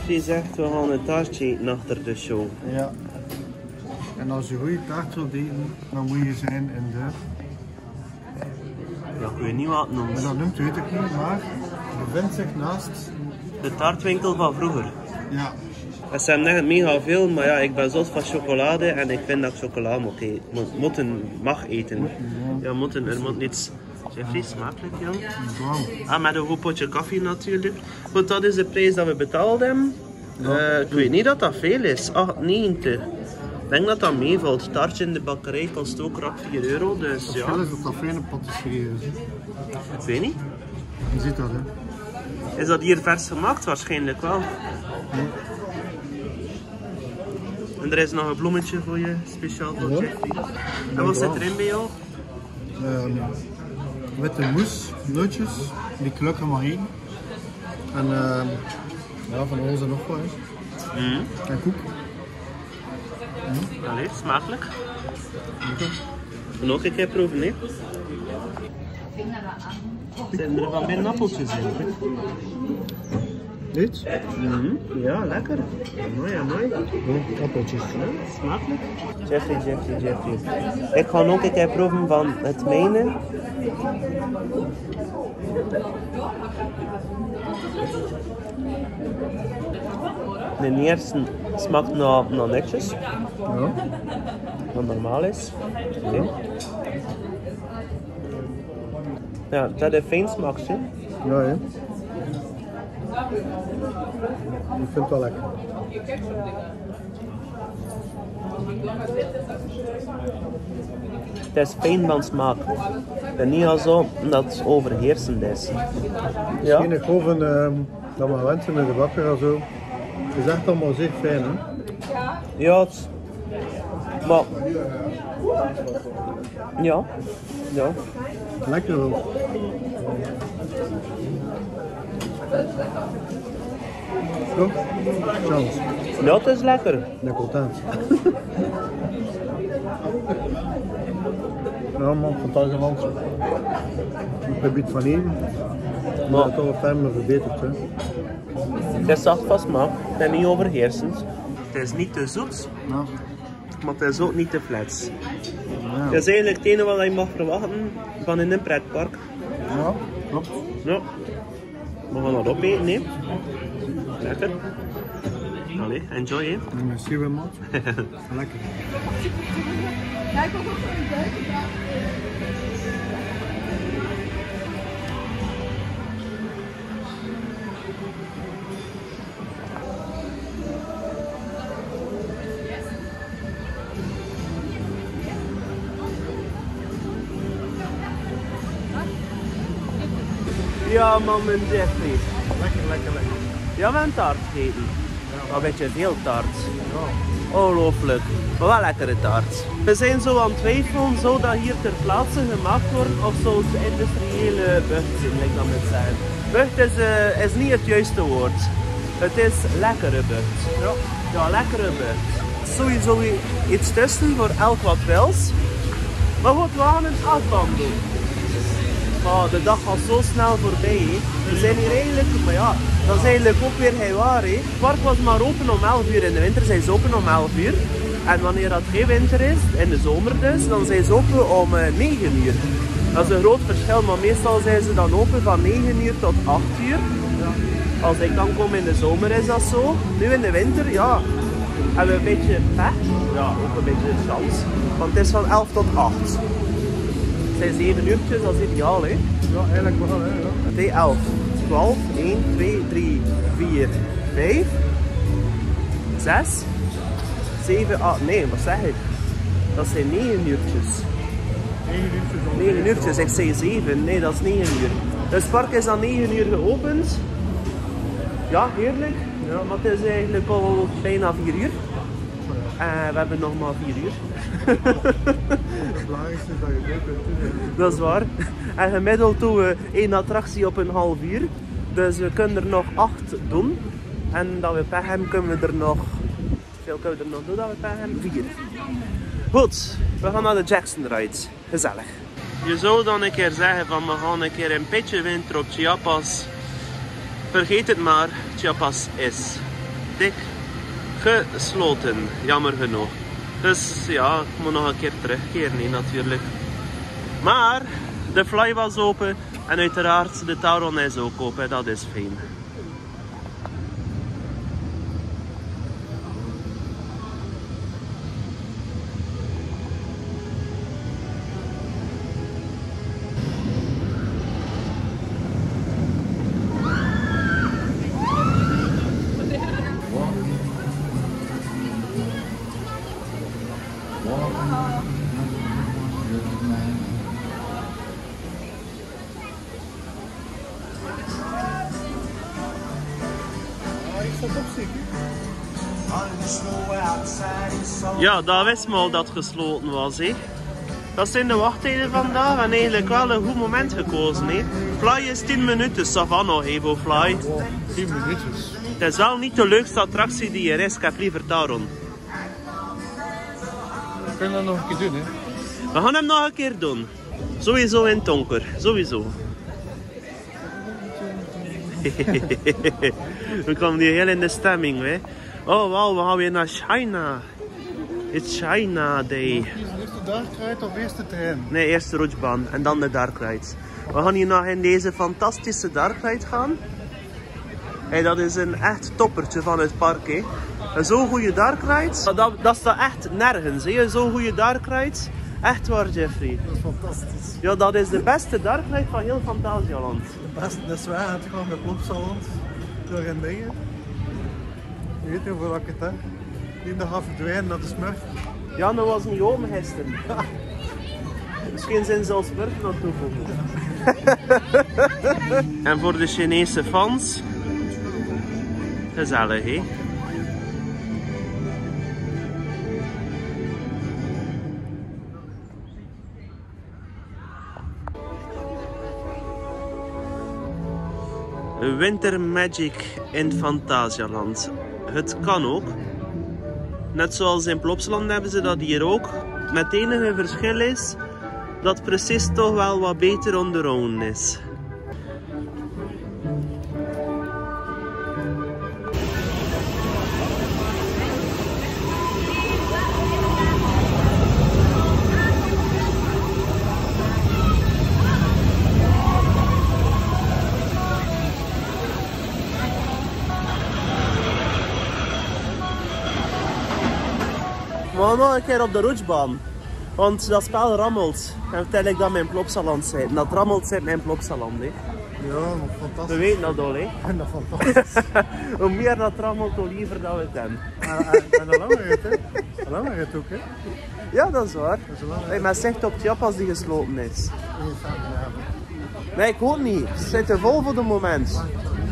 Jeffrey zegt, we gaan een taartje eten achter de show. Ja. En als je goede taart wilt eten, dan moet je zijn in de... Dat kun je niet wat noemen. Maar dat noemt weet ik niet, maar bevindt zich naast... De taartwinkel van vroeger. Ja. Ze hebben echt mega veel, maar ja, ik ben zot van chocolade en ik vind dat ik chocola mag eten. Ja, er moet niets... Jeffrey, smakelijk, jong. Wow. Ah, met een goed potje koffie natuurlijk. Want dat is de prijs dat we betaald hebben. Ik weet niet dat dat veel is. 8,90. Ik denk dat dat meevalt. Taartje in de bakkerij kost ook rap €4, dus Het ja. verschil is dat dat fijne patisserie is. Ik weet niet. Je ziet dat, hè. Is dat hier vers gemaakt? Waarschijnlijk wel. Nee. En er is nog een bloemetje voor je, speciaal voor Ja. Jeffrey. En wat zit erin bij jou? Witte moes, nootjes, die klukken maar heen. En ja, van ons en nog wat. En koek. Allee, smakelijk. Nog een keer proeven, hè? Zijn er van binnen appeltjes in? Dit? Ja, lekker. Mooi, mooi. Ja, appeltjes. Ja, smakelijk. Jeffrey. Ik ga nog een keer proeven van het mijne. De eerste smaakt naar netjes. Ja. Wat normaal is. Okay. Ja, dat is een fijn smaakje. Ja, hè. Ik vind het wel lekker. Het is fijn van smaak. En niet al zo dat het overheersend is. Ja? Geen golven dat we gewend zijn in de bakker en zo. Het is echt allemaal zeer fijn, hè. Ja, het... Maar... Ja. Ja. Lekker wel. Toch? Chance. Ja, het is lekker. Ik ben content. Ja man, fantastisch land. Op het gebied van eten. Maar het toch op termen verbeterd, hè. Het is zacht van smaak en niet overheersend. Het is niet te zoet, Ja. maar het is ook niet te flats. Ja. Het is eigenlijk het ene wat je mag verwachten van in een pretpark. Ja, klopt. Ja. We gaan dat opeten, hè. Lekker. Allee, enjoy, hè. Merci wel, man. Lekker. Ja, man, mijn Jeffrey. Lekker. Ja, we hebben taart gegeten. Een beetje veel taart. Ja. Ongelooflijk. Maar wel lekkere taart. We zijn zo aan het twijfelen, zou dat hier ter plaatse gemaakt worden of zou het industriële bucht zijn, like dat moet zeggen. Bucht is niet het juiste woord. Het is lekkere bucht. Ja, lekkere bucht. Sowieso iets tussen voor elk wat wils. Maar goed, we gaan een afband doen. Maar de dag gaat zo snel voorbij. He. We zijn hier eigenlijk, maar ja, dat is eigenlijk ook weer heel waar. He. Het park was maar open om 11 uur. In de winter zijn ze open om 11 uur. En wanneer dat geen winter is, in de zomer dus, dan zijn ze open om 9 uur. Dat is een groot verschil, maar meestal zijn ze dan open van 9 uur tot 8 uur. Als ik dan kom in de zomer is dat zo. Nu in de winter, ja, hebben we een beetje pech. Ja, ook een beetje chance. Want het is van 11 tot 8. Het zijn 7 uurtjes, dat is ideaal, hè? Ja, eigenlijk wel, hè. Ja. 11, 12, 1, 2, 3, 4, 5, 6, 7, 8, nee, wat zeg ik? Dat zijn 9 uurtjes. 9 uurtjes, ik zei 7, nee, dat is 9 uur. Dus het park is dan 9 uur geopend. Ja, heerlijk. Ja, maar het is eigenlijk al bijna 4 uur. We hebben nog maar 4 uur. Het belangrijkste is dat je het kunt doen. Dat is waar. En gemiddeld doen we 1 attractie op een half uur. Dus we kunnen er nog 8 doen. En dat we pech hebben, kunnen we er nog... Hoeveel kunnen we er nog doen dat we pech hebben? 4. Goed, we gaan naar de Jackson Ride. Gezellig. Je zou dan een keer zeggen van we gaan een keer een pitje winter op Chiapas. Vergeet het maar, Chiapas is dik gesloten, jammer genoeg. Dus ja, ik moet nog een keer terugkeren natuurlijk. Maar de Fly was open en uiteraard de Tauron is ook open, dat is fijn. Ja, dat wist me al dat het gesloten was. Hè. Dat zijn de wachttijden vandaag en eigenlijk wel een goed moment gekozen. Hè. Fly is 10 minuten, ça va nog even voor Fly. 10 minuutjes. Het is wel niet de leukste attractie die er is, ik heb liever Tauron. We kunnen dat nog een keer doen, hè? We gaan hem nog een keer doen. Sowieso in het donker, sowieso. We komen hier heel in de stemming, hè. Oh wow, we gaan weer naar China. It's China Day. Eerst de Dark Ride of eerst de trein? Nee, eerst de roetsbaan en dan de Dark Ride. We gaan hier nog in deze fantastische Dark Ride gaan. Hey, dat is een echt toppertje van het park. Hè. Een zo'n goede Dark Ride, dat staat echt nergens. Zo'n goede Dark Ride. Echt waar, Jeffrey. Dat is fantastisch. Ja, dat is de beste Dark Ride van heel Fantasialand. Dat is waar, het gewoon met Plopsaland. Door in dingen. Je weet niet hoeveel ik het heb. Die dag gaat verdwijnen naar de Smurf. Ja, dat was niet open gisteren. Misschien zijn ze als Smurf aan toevoegen. En voor de Chinese fans, gezellig, hè? Winter Magic in Fantasialand. Het kan ook. Net zoals in Plopsaland hebben ze dat hier ook. Met het enige verschil is dat het precies toch wel wat beter onderhouden is. We gaan nog een keer op de roetsbaan. Want dat spel rammelt. En vertel ik dat mijn Plopsaland zit. Dat rammelt zit mijn Plopsaland. Hè. Ja, nog fantastisch. We weten dat al. Hè. En dat fantastisch. Hoe meer dat rammelt, hoe liever dat we het hebben. En dat langer het, hè? Dat langer het ook, hè? Ja, dat is waar. Dat is wel, Hey, maar zegt op het Jap als die gesloten is. Nee, ik hoop niet. Ze zitten vol voor het moment.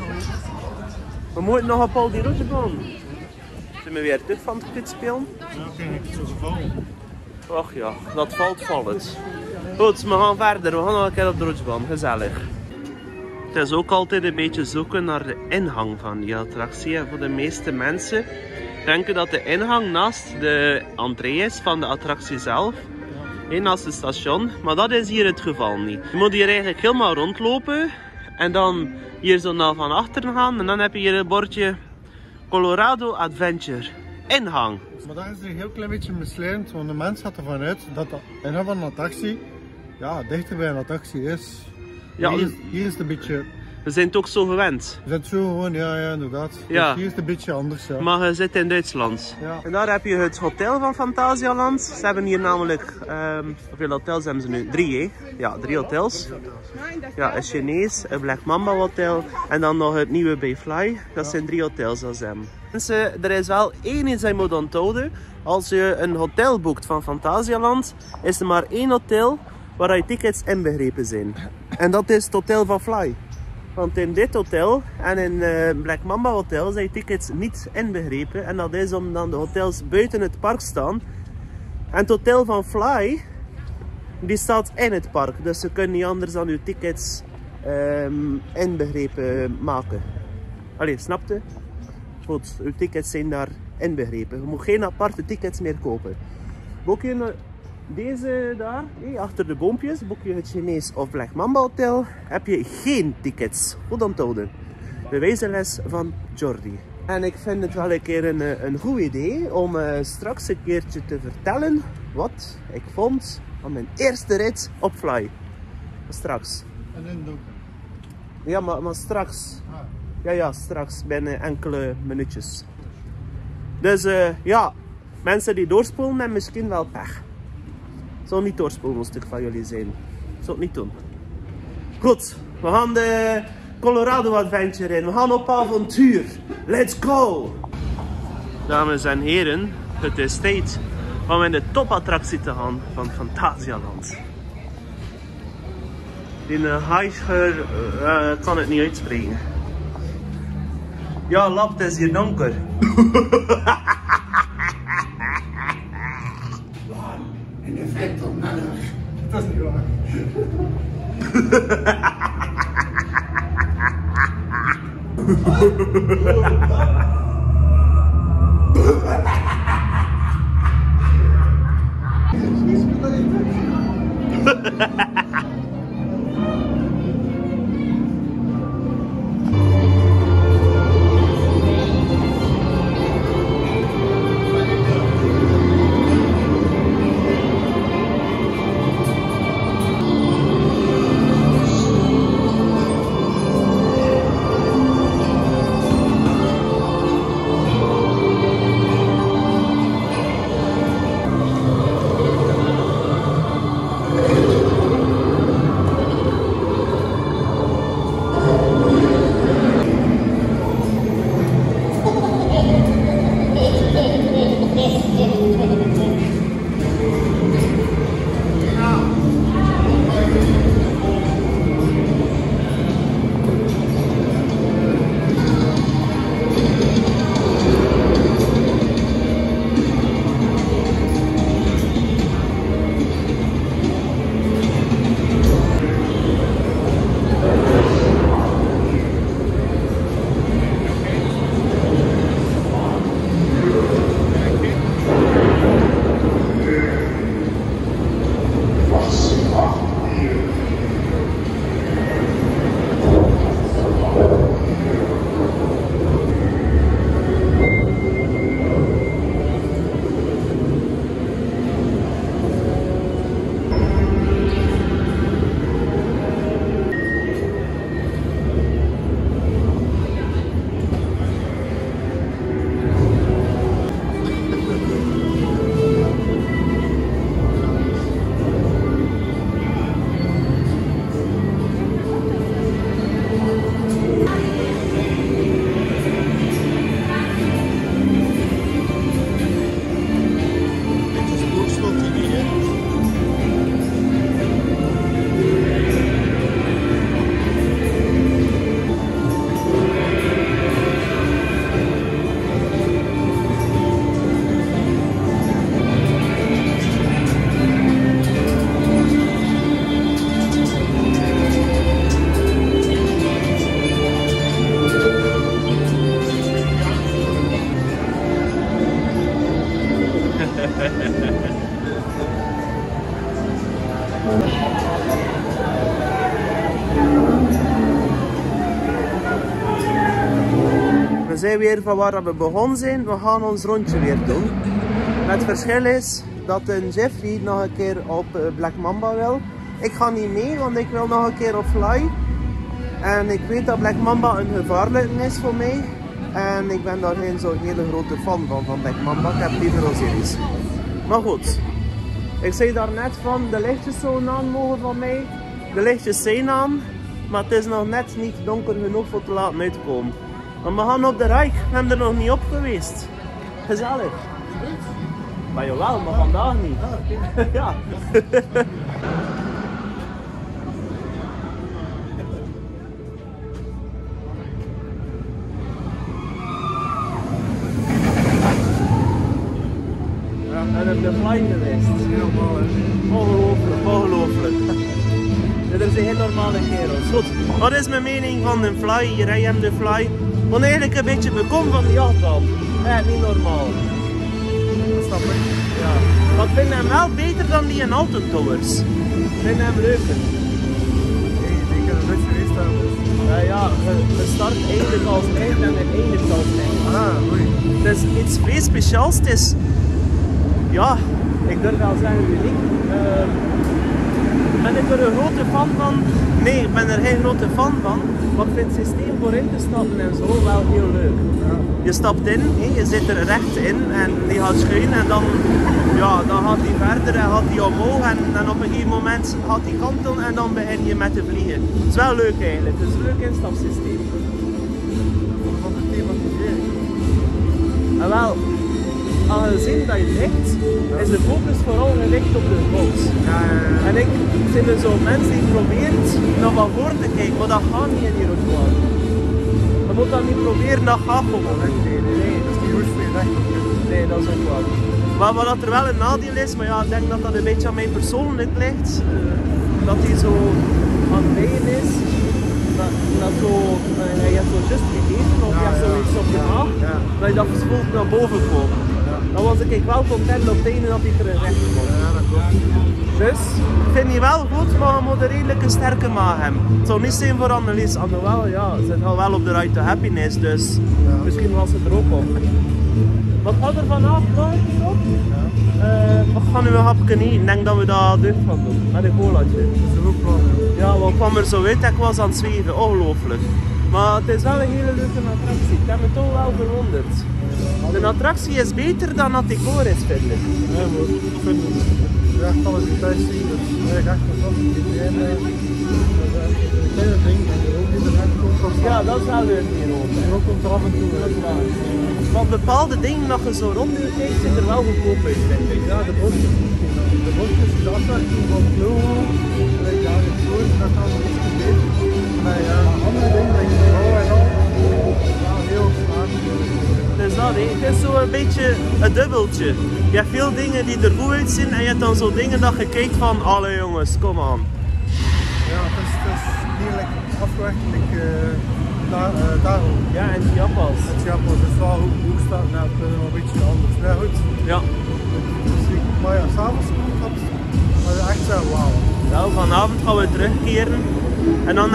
We moeten nog op al die route gaan. Zijn we weer terug van het pit spelen? Ja, oké, ik heb zo gevallen. Ach ja, dat valt het. Goed, we gaan verder. We gaan nog een keer op de roetsbaan. Gezellig. Het is ook altijd een beetje zoeken naar de ingang van die attractie. En voor de meeste mensen denken dat de ingang naast de entree is van de attractie zelf. Naast het station. Maar dat is hier het geval niet. Je moet hier eigenlijk helemaal rondlopen. En dan hier zo naar van achteren gaan. En dan heb je hier een bordje Colorado Adventure. Ingang. Maar dat is een heel klein beetje misleidend, want de mens gaat ervan uit dat de ingang van een attractie dichter bij een attractie is. Ja, hier is het een beetje... we zijn het ook zo gewend. We zijn het zo gewoon, ja inderdaad. Ja. Dus hier is het een beetje anders. Ja. Maar je zit in Duitsland. Ja. En daar heb je het hotel van Fantasialand. Ze hebben hier namelijk, hoeveel hotels hebben ze nu? 3, hè? Ja, 3 hotels. Ja, een Chinees, een Black Mamba hotel en dan nog het nieuwe bij Fly. Dat zijn 3 hotels dat ze hebben. Mensen, er is wel één iets dat je moet onthouden. Als je een hotel boekt van Fantasialand, is er maar 1 hotel waar je tickets inbegrepen zijn. En dat is het hotel van Fly. Want in dit hotel en in Black Mamba hotel zijn tickets niet inbegrepen. En dat is omdat de hotels buiten het park staan. En het hotel van Fly, die staat in het park. Dus ze kunnen niet anders dan uw tickets inbegrepen maken. Allee, snapte? Goed, uw tickets zijn daar inbegrepen. Je moet geen aparte tickets meer kopen. Boek je deze daar, achter de boompjes, boek je het Chinees of Black Mamba hotel, heb je geen tickets. Goed onthouden. De wijze les van Jordi. En ik vind het wel een keer een goed idee om straks een keertje te vertellen wat ik vond van mijn eerste rit op Fly. Straks. En in het donker. Ja, maar straks. Ja, straks binnen enkele minuutjes. Dus ja, mensen die doorspoelen hebben misschien wel pech. Het zal niet doorspoelen een stuk van jullie zijn. Ik zal het niet doen. Goed, we gaan de Colorado Adventure in. We gaan op avontuur. Let's go! Dames en heren, het is tijd om in de topattractie te gaan van Phantasialand. Die Heiger kan het niet uitspreken. Ja, lap, het is hier donker. En de vlek om naar de... Dat is niet waar. We zijn weer van waar we begonnen zijn. We gaan ons rondje weer doen. Het verschil is dat Jeffrey nog een keer op Black Mamba wil. Ik ga niet mee, want ik wil nog een keer op Fly. En ik weet dat Black Mamba een gevaarlijke is voor mij. En ik ben daar geen zo'n hele grote fan van Black Mamba. Ik heb liever Osiris. Maar goed. Ik zei daar net van, de lichtjes zouden aan mogen van mij. De lichtjes zijn aan. Maar het is nog net niet donker genoeg voor te laten uitkomen. Maar we gaan op de Rijk. We hebben er nog niet op geweest. Gezellig. Maar jawel, maar vandaag niet. Ja. En op de Fly geweest. Helemaal, hè. Ongelooflijk, ongelooflijk. Dit is een heel normale kerels. Goed, wat is mijn mening van de Fly? Hier rij je de Fly. Ik ben eigenlijk een beetje bekomen van die jachtbaan. Echt niet normaal. Dat snap ik. Ja. Maar ik vind hem wel beter dan die in Alton Towers. Ik vind hem leuker. Ik heb er nooit geweest aan. Dus. Ja, je start eigenlijk als eind en het eindigt als eind. Ah, oei. Het is iets vrij speciaals. Het is, ja, ik durf wel zeggen uniek. Ben ik er een grote fan van? Nee, ik ben er geen grote fan van. Maar ik vind het systeem voor in te stappen en zo wel heel leuk. Ja. Je stapt in, je zit er recht in en die gaat schuin en dan, ja, dan gaat hij verder en gaat hij omhoog en op een gegeven moment gaat hij kantelen en dan begin je met te vliegen. Het is wel leuk eigenlijk, het is een leuk instapsysteem. Van de thematisering. En wel, aangezien dat je ligt, is de focus vooral gericht op de goals. En ik zijn er zo mensen die probeert naar van voor te kijken, maar dat gaat niet in die routine. Je moet dat niet proberen, dat gaat gewoon. Nee, dat is niet goed voor je recht. Nee, dat is ook waar. Maar wat er wel een nadeel is, maar ja, ik denk dat dat een beetje aan mijn persoonlijk ligt, dat hij zo aan het bijen is. Dat zo, je hebt zo juist gegeten of je hebt zoiets op je maag, dat je dat gespoeld naar boven komt. Dan was ik wel content op het einde dat hij terug recht kwam. Ja, dat klopt. Dus, ik vind die wel goed, maar je moet een redelijke sterke maag hebben. Het zou niet zijn voor Annelies. Alhoewel, ja, ze zit al wel op de ride to happiness, dus misschien was ze er ook op. Wat gaat er vanaf nog op? We gaan nu een hapje eten. Ik denk dat we dat deugd van doen, met een colaatje. Dat is ook wel. Ja, wat kwam er zo uit? Ik was aan het zweven, ongelooflijk. Maar het is wel een hele leuke attractie. Ik heb me toch wel verwonderd. De attractie is beter dan dat decor is, vind ik. Ja, maar ik vind het echt alles die thuis zien, dat is echt fantastisch. Iedereen, een kleine ding en de rook die eruit komt. Ja, dat is wel leuk hier ook. De rook komt er af en toe uit. Want bepaalde dingen dat je zo rond je kijkt, ziet er wel goedkoop uit, vind ik. Ja, de bosjes, de afwerking van het logo, ja, het soort, dat kan wel iets beter. Maar ja, andere dingen, like de bouw en al, ja, heel zwaar. Dus dat, hè. Het is zo een beetje een dubbeltje. Je hebt veel dingen die er goed uitzien en je hebt dan zo dingen dat je kijkt van, allee jongens, kom aan. Ja, het is hier lekker afgewerkt, daarom. Ja, en Japas. Het Japan is wel hoe staat nou, het is een beetje anders. Nee, goed. Ja. Maar ja, s'avonds komt dat, maar echt zo, wauw. Nou, vanavond gaan we terugkeren. En dan,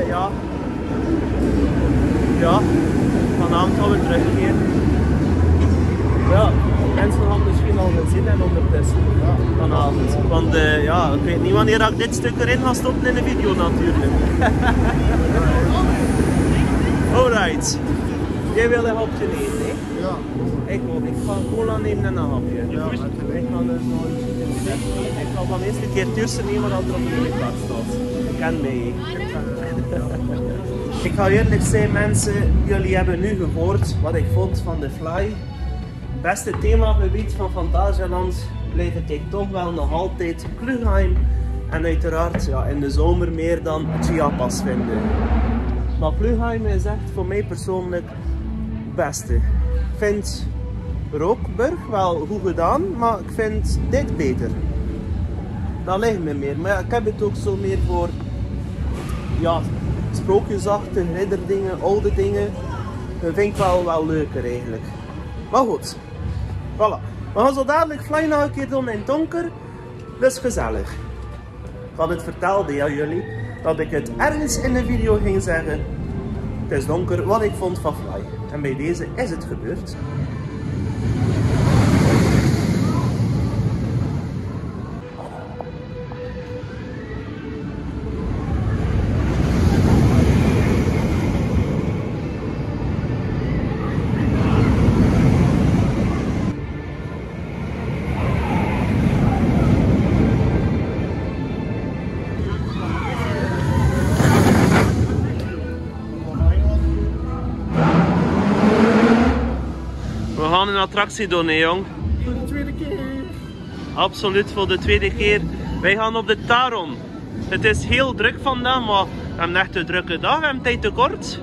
vanavond gaan we terugkeren. Ja, mensen gaan misschien al gezien hebben ondertussen. Ja. Vanavond. Want ik weet niet wanneer ik dit stuk erin ga stoppen in de video natuurlijk. Alright. Jij wil een hapje nemen, hè? Ja. Ik ook. Ik ga cola nemen en een hapje. Ja, Ik ga dus nog een ik ga van de eerste keer tussen nemen als er op de middenplaats staat. Ik ken mij. Ik ga eerlijk zijn mensen, jullie hebben nu gehoord wat ik vond van de Fly. Het beste themagebied van Phantasialand blijf ik toch wel nog altijd Klugheim. En uiteraard ja, in de zomer meer dan Chiapas vinden. Maar Klugheim is echt voor mij persoonlijk het beste. Ik vind Rookburg wel goed gedaan, maar ik vind dit beter. Dat ligt me meer. Maar ja, ik heb het ook zo meer voor ja, sprookjesachtige ridderdingen, oude dingen. Dat vind ik wel leuker eigenlijk. Maar goed, voilà. We gaan zo dadelijk Fly nog een keer doen in het donker. Dus gezellig. Ik had het vertelde aan jullie dat ik het ergens in de video ging zeggen. Het is donker wat ik vond van Fly. En bij deze is het gebeurd. We gaan een attractie doen, hè, jong. Voor de tweede keer. Absoluut voor de tweede keer. Wij gaan op de Taron. Het is heel druk vandaag, maar we hebben echt een drukke dag. We hebben tijd tekort.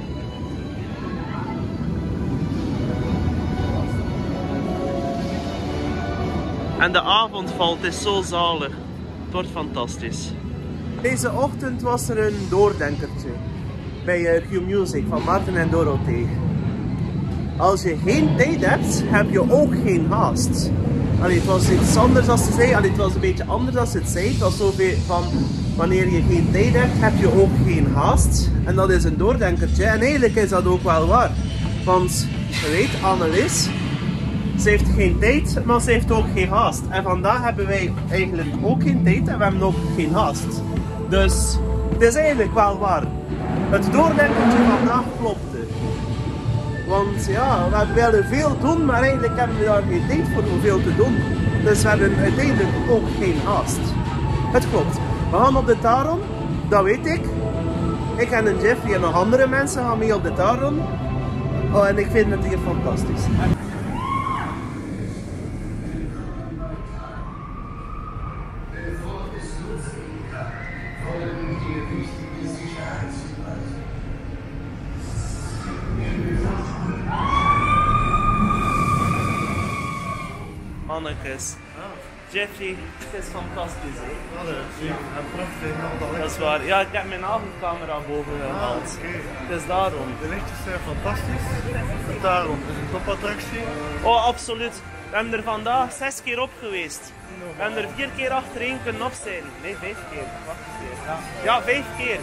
En de avond valt, is zo zalig. Het wordt fantastisch. Deze ochtend was er een doordenkertje bij Q-Music van Maarten en Dorothee. Als je geen tijd hebt, heb je ook geen haast. Allee, het was iets anders als ze zei. Allee, het was een beetje anders als het zei. Het was zoveel van, wanneer je geen tijd hebt, heb je ook geen haast. En dat is een doordenkertje. En eigenlijk is dat ook wel waar. Want Je weet, Annelies, ze heeft geen tijd, maar ze heeft ook geen haast. En vandaag hebben wij eigenlijk ook geen tijd en we hebben ook geen haast. Dus het is eigenlijk wel waar. Het doordenkertje vandaag klopte. Want ja, we willen veel doen, maar eigenlijk hebben we daar geen tijd voor om veel te doen. Dus we hebben uiteindelijk ook geen haast. Het klopt. We gaan op de Taron, dat weet ik. Ik en Jeffrey en nog andere mensen gaan mee op de Taron. Oh, en ik vind het hier fantastisch. Mannekes. Jeffrey, het is fantastisch, hè? Ja, dat is een prachtig. Dat is waar. Ja, ik heb mijn avondcamera boven gehaald. Het is daarom. De lichtjes zijn fantastisch. Daarom is het een topattractie. Oh, absoluut. We hebben er vandaag 6 keer op geweest. We hebben er 4 keer achtereen kunnen op zijn. Nee, 5 keer. Wacht een keer. Ja, 5 keer.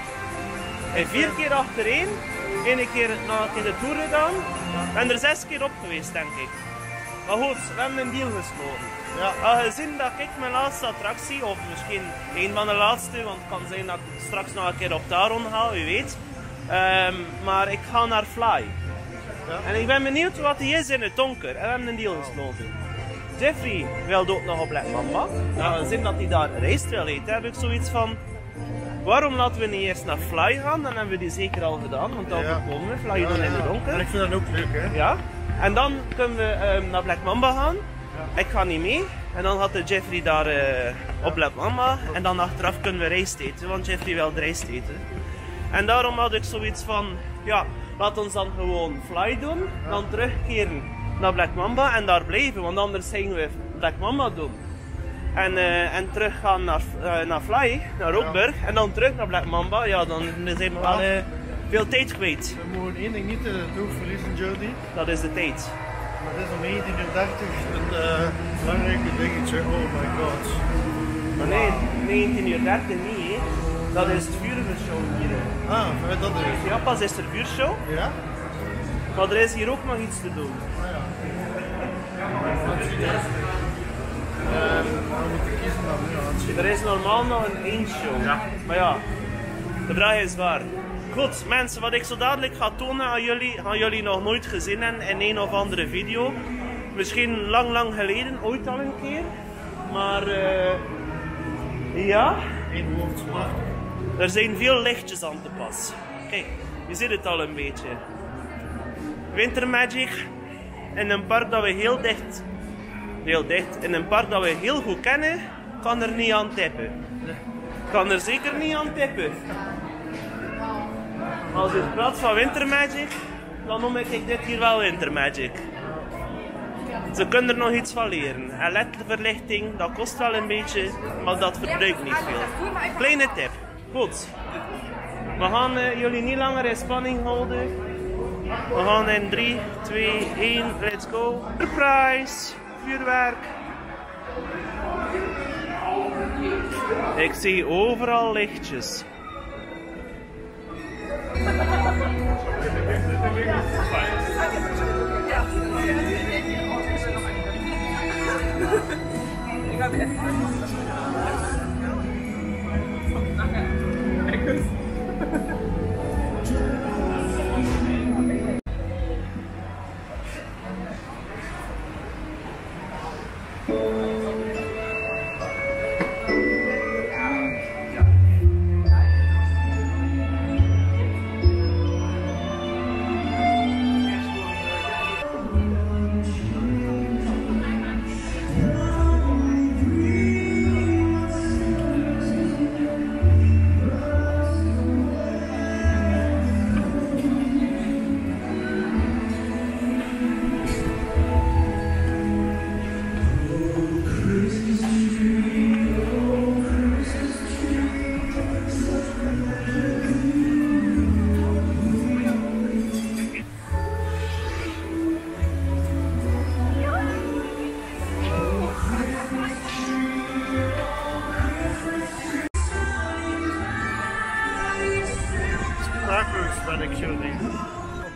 En 4 keer achtereen. 1 keer nog in de tour gedaan. We hebben er 6 keer op geweest, denk ik. Maar goed, we hebben een deal gesloten. Ja. Aangezien dat ik mijn laatste attractie, of misschien een van de laatste, want het kan zijn dat ik straks nog een keer op Taron ga, u weet. Maar ik ga naar Fly. Ja. En ik ben benieuwd wat hij is in het donker. En we hebben een deal gesloten. Jeffrey wilde ook nog op Black Mamba. Aangezien dat hij daar rijst wil eten, heb ik zoiets van... Waarom laten we niet eerst naar Fly gaan? Dan hebben we die zeker al gedaan, want dan komen we Fly doen in het donker. En ik vind dat ook leuk, hè? Ja. En dan kunnen we naar Black Mamba gaan. Ja. Ik ga niet mee. En dan had de Jeffrey daar op Black Mamba. En dan achteraf kunnen we rijst eten, want Jeffrey wil rijst eten. En daarom had ik zoiets van, ja, laat ons dan gewoon Fly doen. Ja. Dan terugkeren naar Black Mamba en daar blijven, want anders gaan we Black Mamba doen. En terug gaan naar Fly, naar Rookburg. Ja. En dan terug naar Black Mamba. Ja, dan zijn we wel veel tijd kwijt. We mogen één ding niet doen verliezen, Jody. Dat is de tijd. Maar het is om 19:30 een belangrijke dingetje, oh my god. Maar nee, 19:30 niet, hè. Dat is het vuurshow hier. Ah, dat is. Ja, pas is er vuurshow. Ja? Maar er is hier ook nog iets te doen. Ah ja. We moeten kiezen naar nu aanzien. Er is normaal nog een eindshow. Ja. Maar ja, de vraag is waar. Goed, mensen, wat ik zo dadelijk ga tonen aan jullie, gaan jullie nog nooit gezien hebben in een of andere video. Misschien lang geleden, ooit al een keer. Maar ja, Eén woord zwart. Er zijn veel lichtjes aan te pas. Kijk, je ziet het al een beetje. Winter Magic in een park dat we heel dicht, in een park dat we heel goed kennen, kan er niet aan tippen. Kan er zeker niet aan tippen. Als je praat van Winter Magic, dan noem ik dit hier wel Winter Magic. Ze kunnen er nog iets van leren. En LED-verlichting, dat kost wel een beetje, maar dat verbruikt niet veel. Kleine tip. Goed. We gaan jullie niet langer in spanning houden. We gaan in 3, 2, 1, let's go. Surprise! Vuurwerk. Ik zie overal lichtjes. Ik heb echt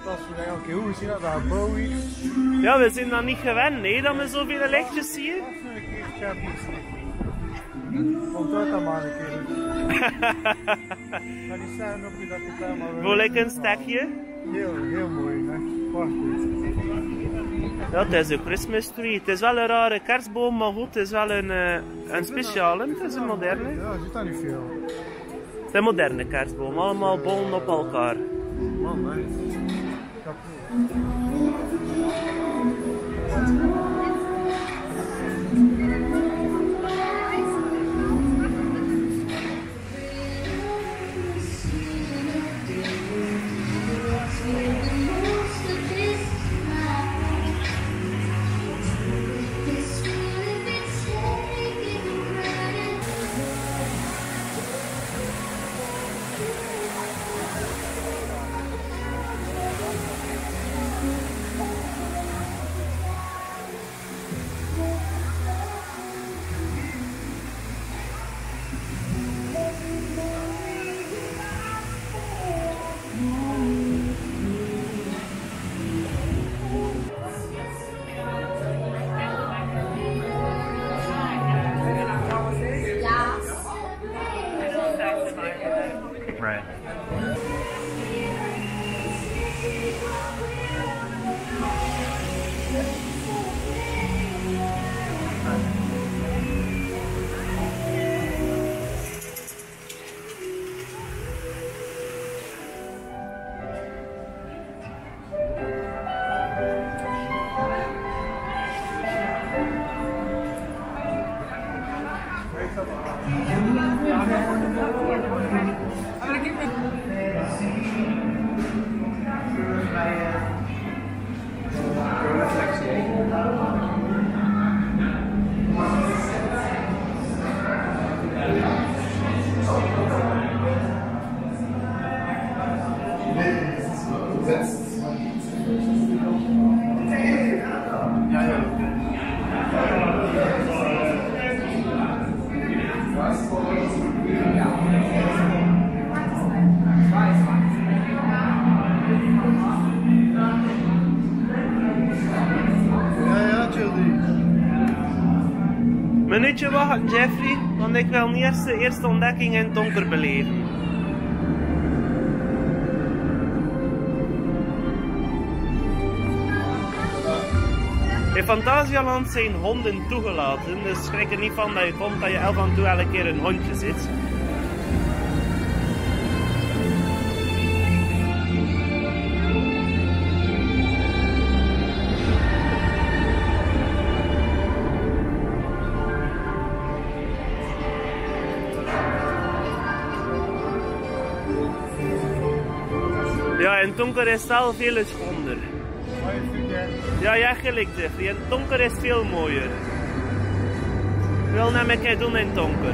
als we denken, oké, hoe zien dat daar boven is. Ja, we zijn dan niet gewend, nee, dat we zoveel lichtjes zien. Dat is een keer Champions League. Want dat dan maar een keer. Maar die zijn ook niet dat ik daar maar... Voel ik een stekje? Heel mooi, hè. Prachtig. Ja, het is een Christmas tree. Het is wel een rare kerstboom, maar goed, het is wel een speciale. Het is een moderne. Ja, je ziet dat niet veel. Het is een moderne kerstboom, allemaal bollen op elkaar. Man, hè. Right. Minuutje wachten, Jeffrey, want ik wil niet de eerste ontdekking in het donker beleven. In Fantasialand zijn honden toegelaten, dus schrik er niet van dat je komt dat je af en toe elke keer een hondje ziet. Ja, in het donker is het wel veel schonder. Ja, ja, gelijk Jeffrey. In het donker is het veel mooier. Ik wil net een keer doen in het donker.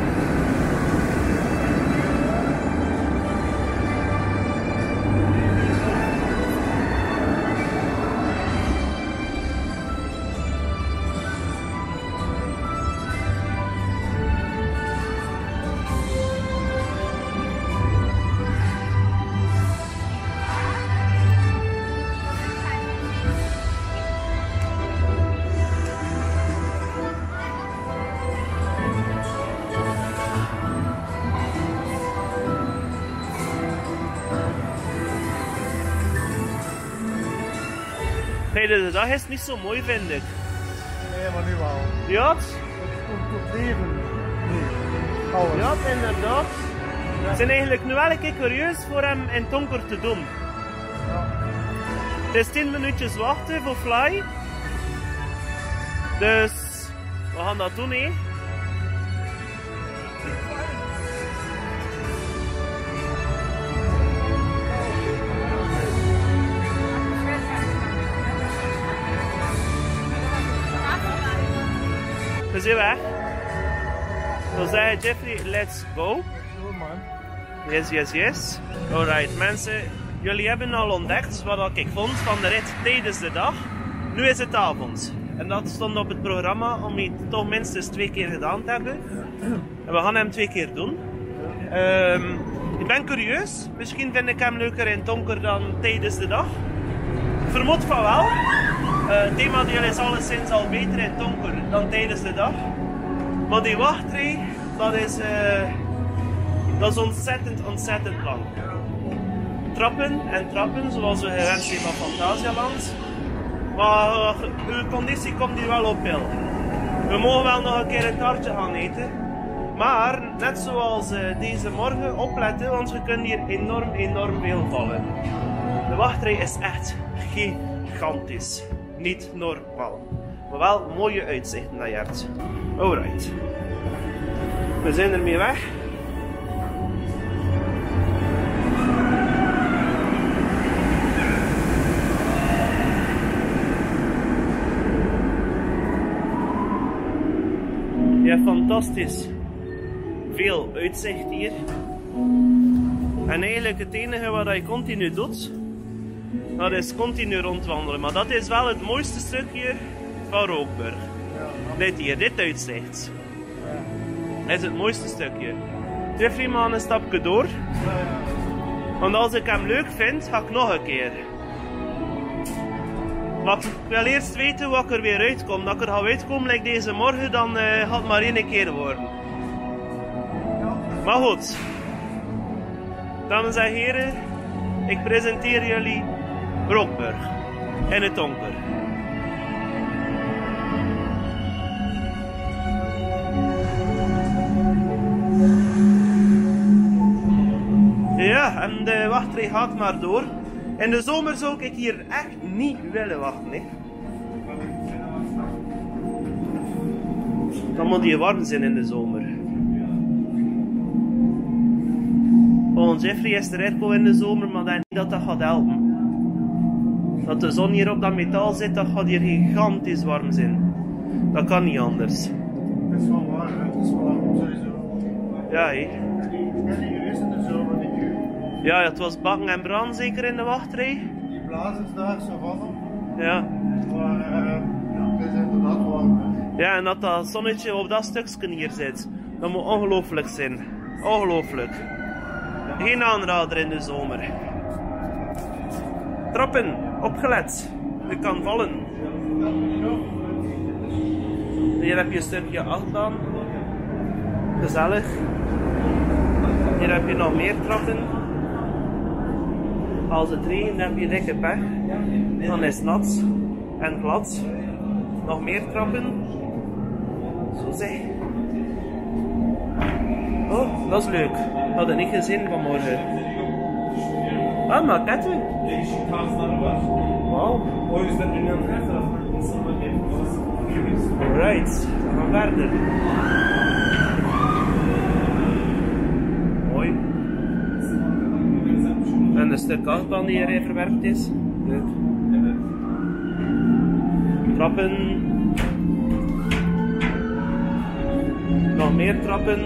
De dag is niet zo mooi, vind ik. Nee, maar nu wel. Ja? Het komt tot leven. Nee. Alles. Ja, inderdaad. We zijn eigenlijk nu wel een keer curieus voor hem in het donker te doen. Ja. Het is 10 minuutjes wachten voor Fly. Dus we gaan dat doen, hè. We zijn weg. Dan zei Jeffrey, let's go. Yes, yes, yes. Alright, mensen. Jullie hebben al ontdekt wat ik vond van de rit tijdens de dag. Nu is het avond. En dat stond op het programma om het toch minstens 2 keer gedaan te hebben. En we gaan hem 2 keer doen. Ik ben curieus. Misschien vind ik hem leuker in het donker dan tijdens de dag. Ik vermoed van wel. Het themadeel is alleszins al beter in het donker dan tijdens de dag. Maar die wachtrij, dat is ontzettend lang. Trappen en trappen, zoals we gewend zijn van Phantasialand. Maar uw conditie komt hier wel op peil. We mogen wel nog een keer een taartje gaan eten. Maar, net zoals deze morgen, opletten, want we kunnen hier enorm veel vallen. De wachtrij is echt gigantisch. Niet normaal. Maar wel mooie uitzichten dat je hebt. Alright. We zijn ermee weg. Je hebt fantastisch veel uitzicht hier. En eigenlijk het enige wat je continu doet, dat is continu rondwandelen. Maar dat is wel het mooiste stukje van Rookburg. Dit hier, dit uitzicht. Is het mooiste stukje. Jeffrey maar een stapje door. Want als ik hem leuk vind, ga ik nog een keer. Maar ik wil eerst weten wat ik er weer uitkom. Dat ik er ga uitkomen like deze morgen, dan gaat het maar één keer worden. Maar goed. Dames en heren, ik presenteer jullie Rookburg in het donker. Ja, en de wachtrij gaat maar door. In de zomer zou ik hier echt niet willen wachten. Hè. Dan moet die warm zijn in de zomer. Volgens Jeffrey is er airco in de zomer, maar ik denk niet dat dat gaat helpen. Dat de zon hier op dat metaal zit, dat gaat hier gigantisch warm zijn. Dat kan niet anders. Het is wel warm, het is wel warm sowieso. Ja, hé. Ik ben niet geweest in de zomer, niet u. Ja, het was bakken en brand zeker in de wachtrij. Die blazers daar zo vallen. Ja. Maar het is inderdaad warm. Ja, en dat dat zonnetje op dat stukje hier zit, dat moet ongelooflijk zijn. Ongelooflijk. Geen aanrader in de zomer. Trappen, opgelet. Je kan vallen. Hier heb je een stukje achtbaan. Gezellig. Hier heb je nog meer trappen. Als het regent heb je dikke pech. Dan is het nat en glad. Nog meer trappen. Zo zeg. Oh, dat is leuk. Had ik niet gezien vanmorgen. Ah, maquette. Wauw. Alright, we gaan verder. Mooi. En een stuk achtbaan die hierin verwerkt is. Leuk. Trappen. Nog meer trappen.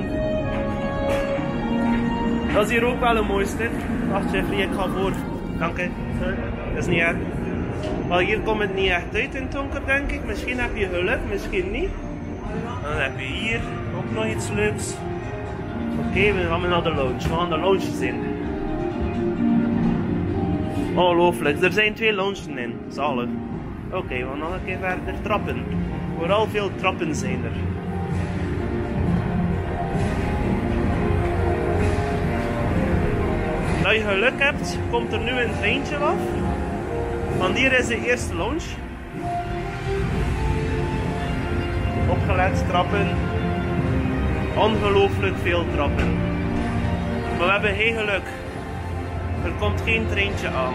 Dat is hier ook wel een mooi stuk. Wacht Jeffrey, ik ga voor. Dank je. Dat is niet erg. Maar hier komt het niet echt uit in het donker, denk ik. Misschien heb je geluk, misschien niet. Dan heb je hier ook nog iets leuks. Oké, we gaan naar de lounge. We gaan de lounge zien. Ongelooflijk, er zijn 2 lounges in. Zalig. Oké, we gaan nog een keer verder. Trappen. Vooral veel trappen zijn er. Dat je geluk hebt, komt er nu een treintje af. Want hier is de eerste lounge. Opgelet, trappen. Ongelooflijk veel trappen. Maar we hebben geen geluk. Er komt geen treintje aan.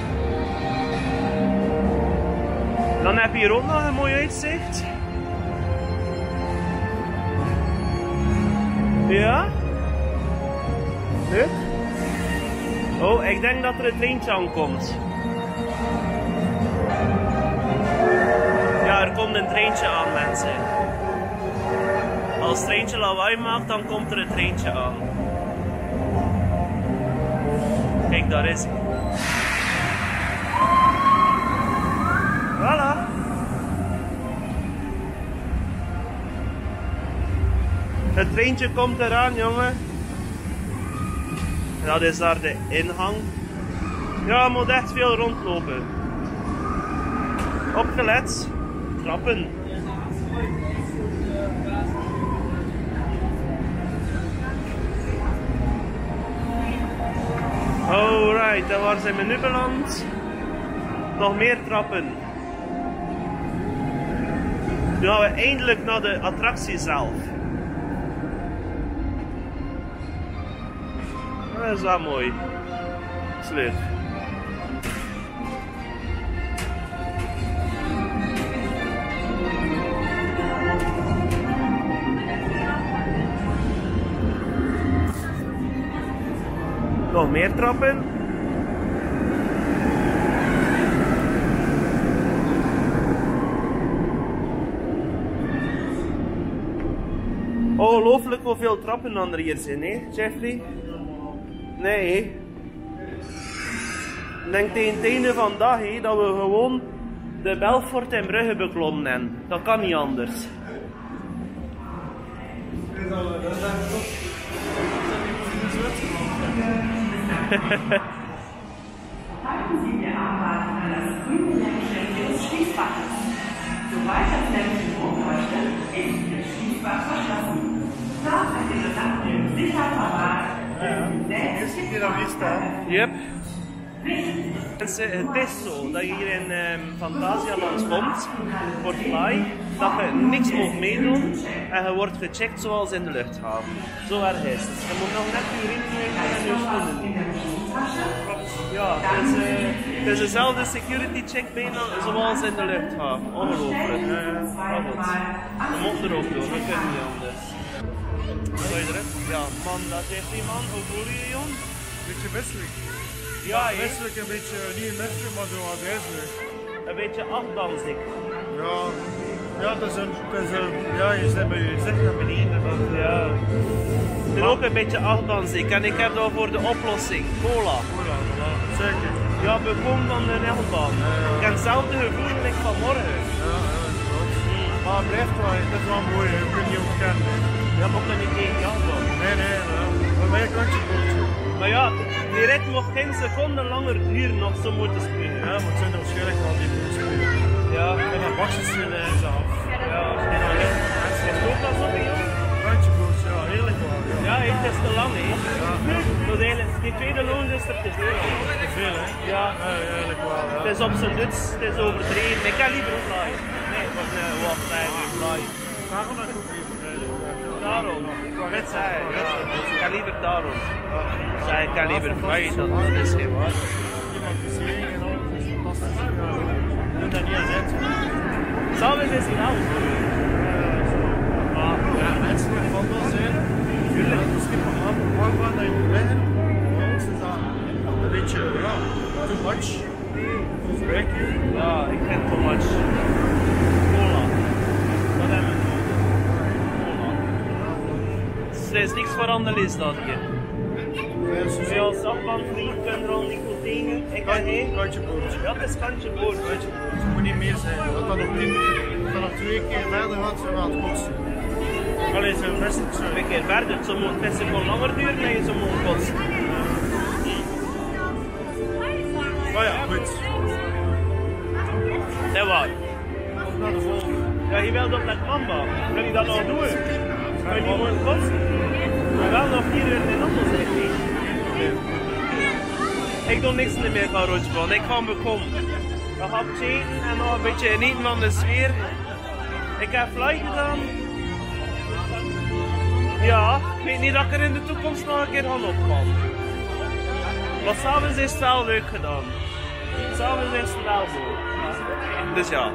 Dan heb je hier ook nog een mooi uitzicht. Ja? Leuk? Oh, ik denk dat er een treintje aankomt. Ja, er komt een treintje aan, mensen. Als het treintje lawaai maakt, dan komt er een treintje aan. Kijk, daar is hij. Voilà. Het treintje komt eraan, jongen. Dat is daar de ingang. Ja, je moet echt veel rondlopen. Opgelet. Trappen. Alright, en waar zijn we nu beland? Nog meer trappen. Nu gaan we eindelijk naar de attractie zelf. Dat is wel mooi. Dat is leuk. Nog meer trappen. Ongelooflijk hoeveel trappen dan er hier zijn, hè, Jeffrey? Nee, hè? Ik denk tegen het einde van de dag hè, dat we gewoon de Belfort in Brugge beklommen hebben. Dat kan niet anders. Halten Sie Ihr Armband an das grüne Lenkstück Ihres Schließfaches. Sobald das Lämpchen hochleuchtet, ist Ihr Schließfach verschlossen. Dort hat Ihr Gesamtglück sicher verwahrt. Yep. Het is zo dat je hier in Phantasialand komt voor Fly, dat je niks mag meedoen en je wordt gecheckt zoals in de luchthaven. Zo erg is het. Je moet nog net je ringen en je schoenen. Ja, het is dezelfde security check bijna zoals in de luchthaven. Ongelooflijk. Maar goed, we moeten er ook doen, we kunnen niet anders. Wat doe je erin? Ja, man, dat heeft die man. Hoe voel je je, Jon? Beetje misselijk. Ja, Misselijk, een beetje, niet misselijk, maar zo wat ijzelig. een beetje afdansig. Ja, ja, het is ja, je zit bij je zit naar beneden. Ja. Ik ben ook een beetje afdansig en ik heb daarvoor de oplossing. Cola. Voilà, zeker. Ja, we komen van de rechtbaan. Ik heb hetzelfde gevoel als vanmorgen. Ja, maar het blijft wel, het is wel mooi, je kunt je ook kennen. Ja, maar ik ben niet tegen jou van. Nee, maar mij kan je goed. Maar ja, die rit mocht geen seconde langer duren nog zo moeten springen. Ja, maar het zijn er waarschijnlijk wel die moeten spelen. Ja. En dan bakjes in zelf. Ja, en dan ligt het loopt dat zo bij jou? Randje goed, ja, heerlijk wel. Ja, het is te lang, hè. Ja. Dus eigenlijk, die tweede loon is er te veel. Te veel, hè? Ja. Ja, heerlijk wel. Ja. Het is op zijn nuts, het is overdreven. Ik kan liever fly. Nee, wacht, fly. Daarom dat ik ook liever rijden. Daarom. Ik wou net zeggen, ja. Ik kan liever daarom. Zij ik kan liever fly, dat is geen waar. Iemand gezien en al, dat is fantastisch. Ja. Doe dat niet aan net. S'avonds is het alles. Maar ja, mensen met wandel zijn. Tuurlijk. Misschien van warm van dat je moet liggen. Ons is dat een beetje, ja, too much. Overwerken. Ja, ik vind too much. Cola. Wat hebben we? Cola. Er is niks voor Annelies dat hier. Als je als afbandvriend kunt er al nicotine. Ik heb geen. Kantje boord. Ja, het is kantje boord. Kantje boord. Het moet niet meer zijn. Dat dan nog 10 minuten, dat nog 2 keer verder gaat, zo gaat het kosten. Allee, zo best niet zo. 2 keer verder, zo moet het best wel langer duren en je zo moet kosten. Maar ja, goed. Dat waar. Naar de volgende. Ja, je wilt op dat Mamba. Wil je dat nog doen? Wil je niet moeten kosten? Maar wel nog 4 uur in Otto zijn. Ik doe niks meer van Roodjebron, ik ga me komen. Dan ga ik chaten en nog een beetje genieten van de sfeer. Ik heb fly gedaan. Ja, ik weet niet dat ik er in de toekomst nog een keer ga opgaan. Maar s'avonds is het wel leuk gedaan. S'avonds is het wel zo. Dus ja.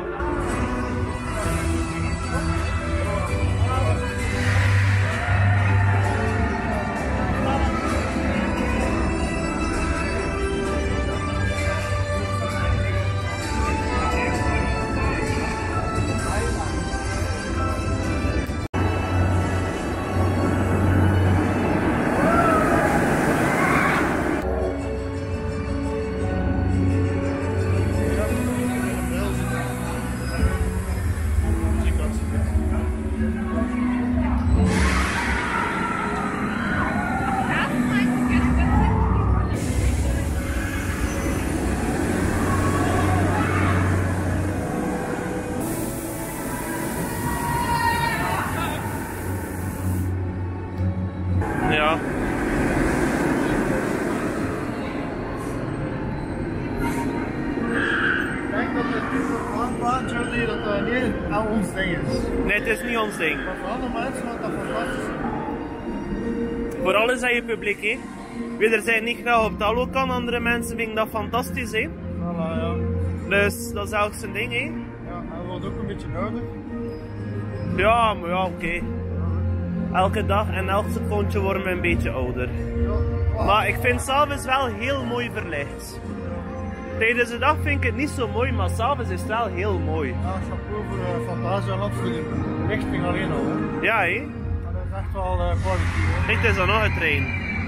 je dat dat niet aan ons ding is. Nee, het is niet ons ding. Maar voor andere mensen wordt dat fantastisch. Vooral is dat je publiek, hè. Wie er zijn niet graag op talo kan, andere mensen vinden dat fantastisch, hè. Voilà, ja. Dus dat is ook zijn ding, hè. Ja, hij wordt ook een beetje ouder. Ja, maar ja, oké. Elke dag en elk secondje worden we een beetje ouder. Ja. Maar ik vind s'avonds wel heel mooi verlicht. Tijdens de dag vind ik het niet zo mooi, maar s'avonds is het wel heel mooi. Ja, chapeau voor Fantasialand voor de richting alleen al. Hè. Ja, hè? Dat is echt wel quality. Dit is dan nog een trein.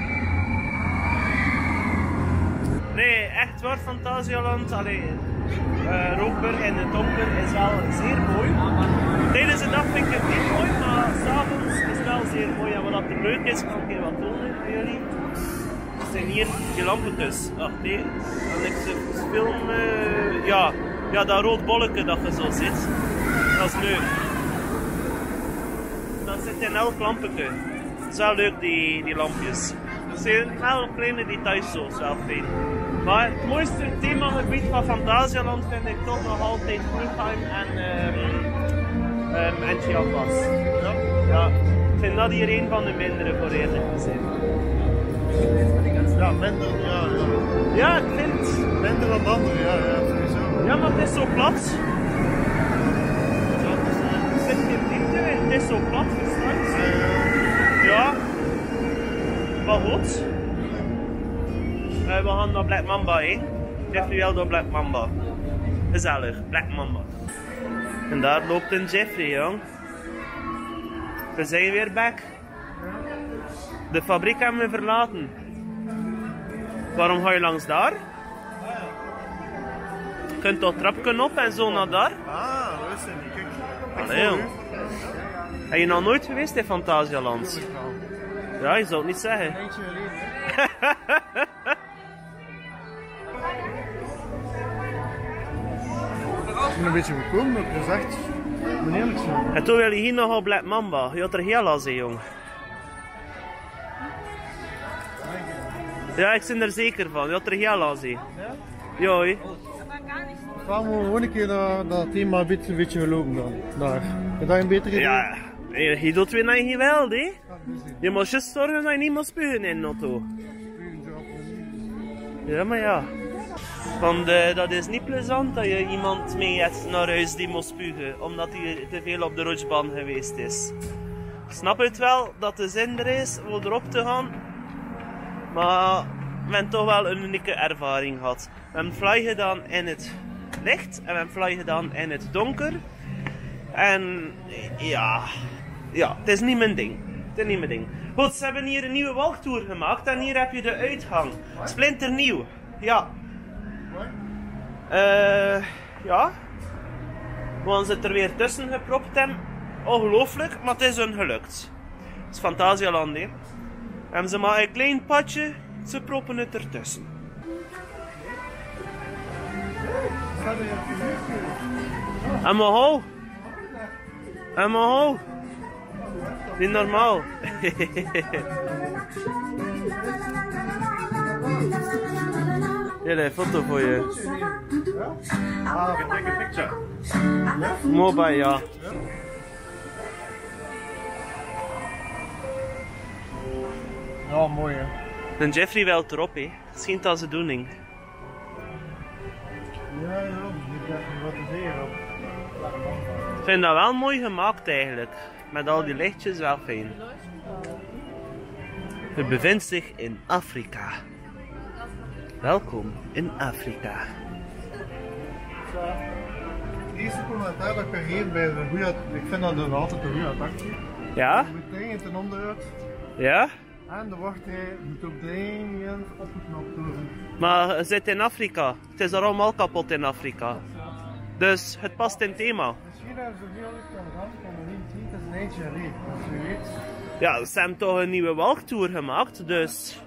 Nee, echt waar, Fantasialand. Allee, Rookburg en de donker is wel zeer mooi. Tijdens de dag vind ik het niet mooi, maar s'avonds is het wel zeer mooi. En wat er leuk is, kan ik hier wat tonen aan jullie. Het zijn hier die lampetjes. Ach nee, als ik ze film, ja, dat rood bolletje dat je zo ziet, dat is leuk. Dat zit in elk lampetje. Het is wel leuk, die lampjes. Het zijn wel kleine details zo, is wel fijn. Maar het mooiste themagebied van Fantasialand vind ik toch nog altijd Klugheim en Chiapas. Ja. Ja, ik vind dat hier een van de mindere voor eerlijk te zijn. Ja, minder, ja. Ja, ik vind. Minder dan andere, ja, sowieso. Ja, maar het is zo plat. Er zit geen diepte in, het is zo plat gestart. Ja. Maar goed. We gaan naar Black Mamba, hè. Jeffrey wil door Black Mamba. Gezellig, Black Mamba. En daar loopt een Jeffrey, jong. We zijn weer back. De fabriek hebben we verlaten. Waarom ga je langs daar? Je kunt toch trapken op en zo naar daar? Ah, dat is het niet. Kijk. Allee, jong. Ben je nog nooit geweest in Fantasialand? Ja, je zou het niet zeggen. Eentje alleen, Ik ben een beetje gekomen, maar ik was echt eerlijk zijn. En toen wil je hier nog op Black Mamba. Je had er heel last in, jong. Ja, ik ben er zeker van. Je had er heel last in. Ja, hé. We gaan gewoon een keer dat thema een beetje gelopen dan. Daar. Heb je een beter idee? Ja, je doet weer naar je geweld, hè. Je moet juist zorgen dat je niet moet spugen in de auto. Ja, maar ja. Want dat is niet plezant dat je iemand mee hebt naar huis die moet spugen, omdat hij te veel op de rutschbaan geweest is. Ik snap het wel dat de zin er is om erop te gaan, maar we hebben toch wel een unieke ervaring gehad. We hebben fly gedaan in het licht en we hebben fly gedaan in het donker. En ja, het is niet mijn ding. Het is niet mijn ding. Goed, ze hebben hier een nieuwe walktour gemaakt en hier heb je de uitgang. Splinternieuw. Ja. Ja. We zitten er weer tussen gepropt en ongelooflijk, maar het is hun gelukt. Het is Fantasialand, hè. En ze maken een klein padje, ze proppen het ertussen. En maar hou. En maar hou. Niet normaal. Hier, een foto voor je. Ah, ik take a picture. Mobile, ja. Ja, mooi hè. En Jeffrey wil het erop, hè. Misschien dat ze doen, ding. Ja, ik heb niet wat te zeggen op. Ik vind dat wel mooi gemaakt eigenlijk. Met al die lichtjes, wel fijn. Het bevindt zich in Afrika. Welkom in Afrika. Het eerste commentaar dat ik gegeven bij de goeie, ik vind dat er altijd een goede attractie. Ja? Je moet dringend ten onderuit. Ja? En de wachtrij moet ook dringend op de knop doen. Maar je zit in Afrika. Het is er allemaal kapot in Afrika. Dus het past in het thema. Misschien hebben ze veel gedaan, ik kan het niet zien, het is een eentje alleen. Dus je weet. Ja, ze hebben toch een nieuwe walktour gemaakt, dus...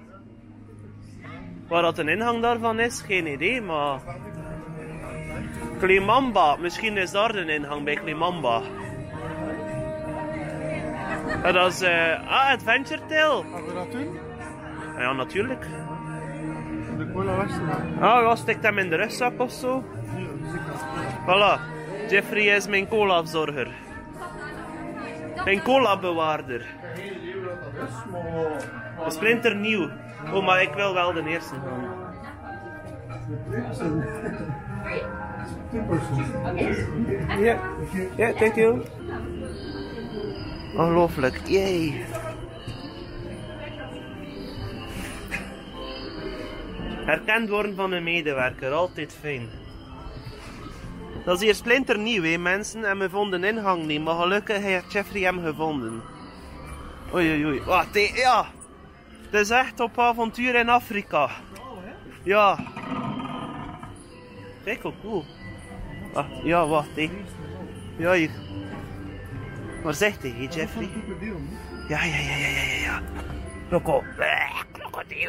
Waar dat een ingang daarvan is, geen idee, maar... Klimamba, misschien is daar een ingang bij Klimamba. Ja, dat is... Adventure Tale. Gaan we dat doen? Ja, natuurlijk. De cola was er. Ah, ja, stikt hem in de rugzak of zo. Voilà. Jeffrey is mijn cola-bezorger. Mijn cola-bewaarder. Een splinternieuw. Oh, maar ik wil wel de eerste gaan. Ja, ja, thank you. Ongelooflijk, yay. Herkend worden van een medewerker, altijd fijn. Dat is hier splinternieuw, hè mensen, en we vonden ingang niet, maar gelukkig heeft Jeffrey hem gevonden. Oei oei oei, wat, ja. Het is echt op avontuur in Afrika. Ja. Kijk hoe cool. Wacht, ja, wacht, hé. Ja, hier. Waar zegt hij, hé, Jeffrey? Ja. Krokodil.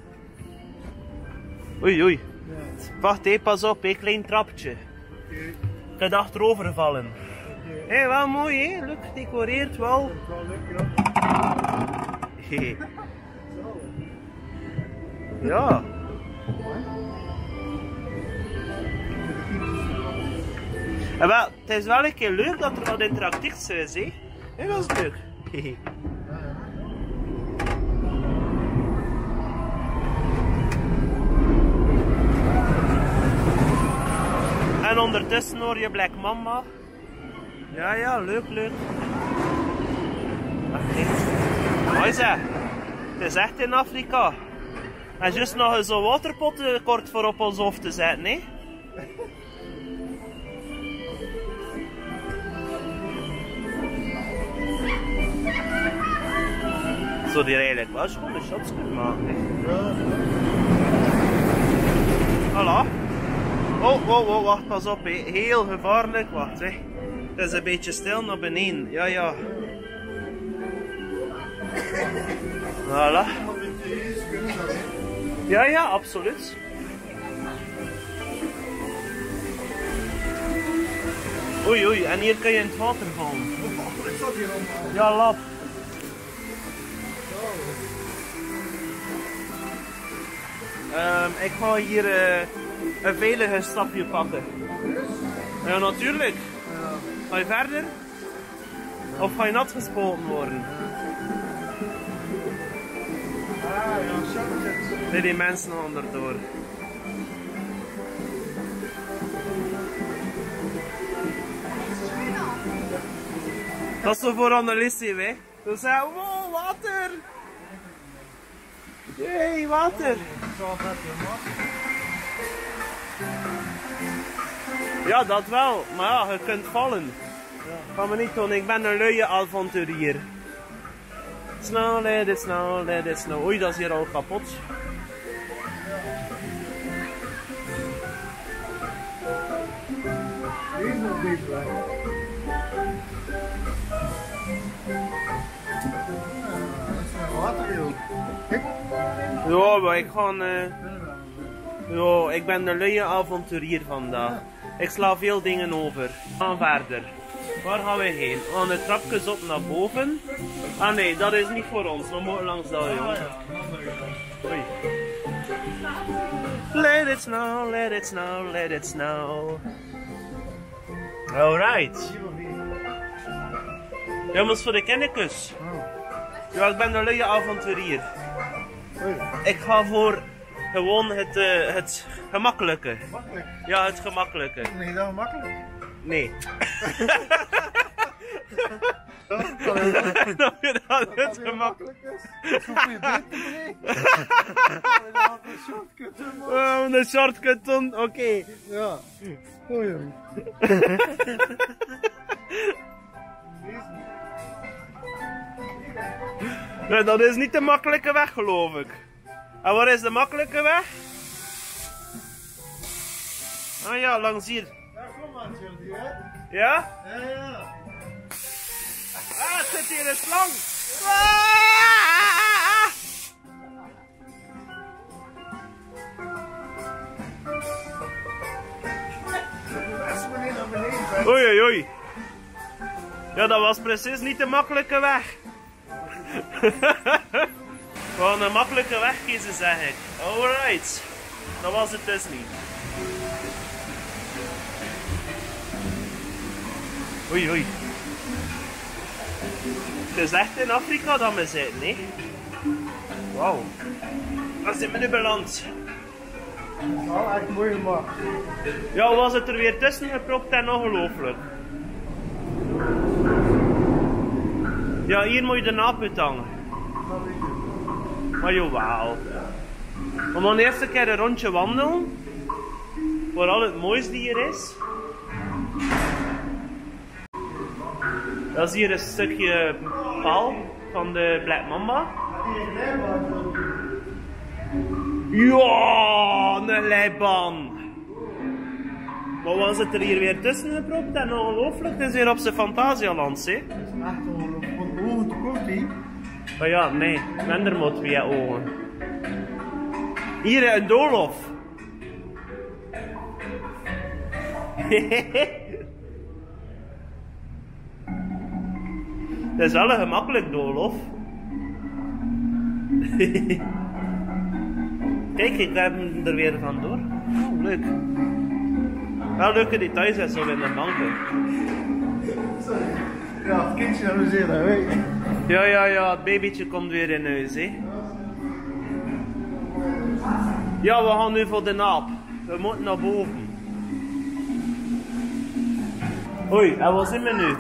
Oei, oei. Wacht, hé, pas op, hé, klein trapje. Ik ga achterover vallen. Hé, wel mooi, hé. Leuk gedecoreerd, wel. Ja. En wel, het is wel een keer leuk dat er wat interactiefs is, hè? Ja, dat is leuk. En ondertussen hoor je Black Mamba. Ja, leuk. Mooi zeg. Het is echt in Afrika. En juist nog zo'n waterpot kort voor op ons hoofd te zetten, hè? Zou die eigenlijk wel schone shots kunnen maken, hè? Voilà. Oh, wacht, pas op, hè. Heel gevaarlijk, wacht, hè. Het is een beetje stil naar beneden, ja. Voilà. Ja, absoluut. Oei, en hier kan je in het water vallen. Ja, lap. Ik ga hier een veilige stapje pakken. Ja, natuurlijk. Ga je verder? Of ga je nat gespoten worden? Nee, die mensen onderdoor. Dat is zo voor analisten, hè? Ze zeggen, wow, water! Jee, water! Ja, dat wel, maar ja, je kunt vallen. Ga me niet doen, ik ben een luie avonturier. Snel, let it snow. Oei, dat is hier al kapot. Deze nog deze weg. Ja, maar ik ga... Ja, ik ben een luie avonturier vandaag. Ik sla veel dingen over. We gaan verder. Waar gaan we heen? We gaan de trapjes op naar boven. Ah nee, dat is niet voor ons. We moeten langs dat, jongen. Oei. Let it snow. Alright. Jongens, voor de kennekes. Ja, ik ben een luie avonturier. Ik ga voor gewoon het gemakkelijke. Makkelijk? Ja, het gemakkelijke. Nee, dat gemakkelijk? Nee. Dat het gemakkelijk is. Zo kun je beter breken. Een shortcut doen, oké. Ja. Goeie. Nee, dat is niet de makkelijke weg, geloof ik. En waar is de makkelijke weg? Ah ja, langs hier. Ja, kom maar, Jordi, hè? Ja? Ja. Ah, het zit hier een slang. Oei. Ja, dat was precies niet de makkelijke weg. We gaan een makkelijke weg kiezen, zeg ik. Alright. Dat was het dus niet. Oei, oei. Het is echt in Afrika dat we zitten, hè? Wauw. Waar zijn we nu beland? Dat is wel echt mooi gemaakt. Ja, was het er weer tussen gepropt en ongelooflijk. Ja, hier moet je de naap uithangen. Maar jawel. We gaan eerst een keer een rondje wandelen. Vooral het mooiste hier is. Dat is hier een stukje paal van de Black Mamba. Ja, een leibaan. Maar was het er hier weer tussen gepropt en ongelooflijk? Het is weer op zijn Fantasialand, hè? Dat is echt ongelooflijk. Van ogen te kort, hè? Oh ja, nee, minder moet via ogen. Hier een doolhof. Dat is wel een gemakkelijk doolhof. Kijk, ik heb hem er weer vandoor. Oh, leuk. Wel leuke details en zo in de banken. Ja, het kindje amuseert, hè, weet je. Ja, het babytje komt weer in huis, hè. Ja, we gaan nu voor de naap. We moeten naar boven. Oei, en waar zijn we nu?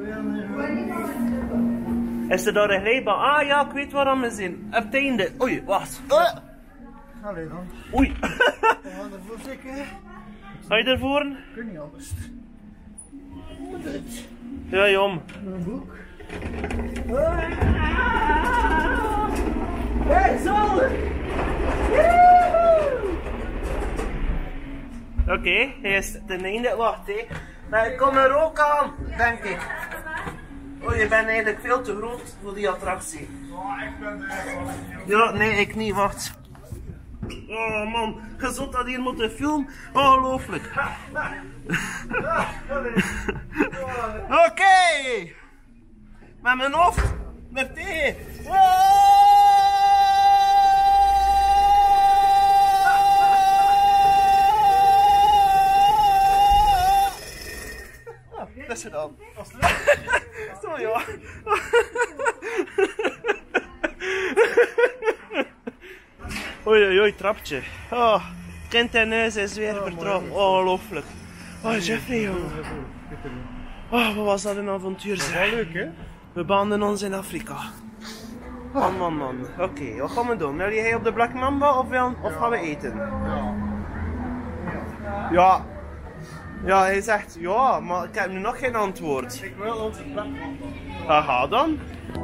Is er daar een glijbaan? Ah ja, ik weet waar we zijn. Op het einde. Oei, wacht. Allee dan. Oei. We gaan ervoor zeker. Ga je ervoor? Kun niet anders. Ja, jom. Een boek. Hey, zo! Oké, hij is ten einde. Wacht, hé. Maar ik kom er ook aan, denk ik. Oh, je bent eigenlijk veel te groot voor die attractie. Ja, nee, ik niet, wacht. Oh man, je zult dat hier moeten filmen. Ongelooflijk. Oké. Met mijn hoofd naar tegen. Dat is het dan. Zo ja. Oei, oei, trapje. Oh, kind en neus is weer vertrokken. Ongelooflijk. Oh, Jeffrey, jongen. Oh, wat was dat een avontuur, zeg. Wel leuk, hè? We baanden ons in Afrika. Man. Oké, wat gaan we doen? Wil jij op de Black Mamba of gaan we eten? Ja. Ja, hij zegt ja, maar ik heb nu nog geen antwoord. Ik wil onze Black Mamba. Haha dan.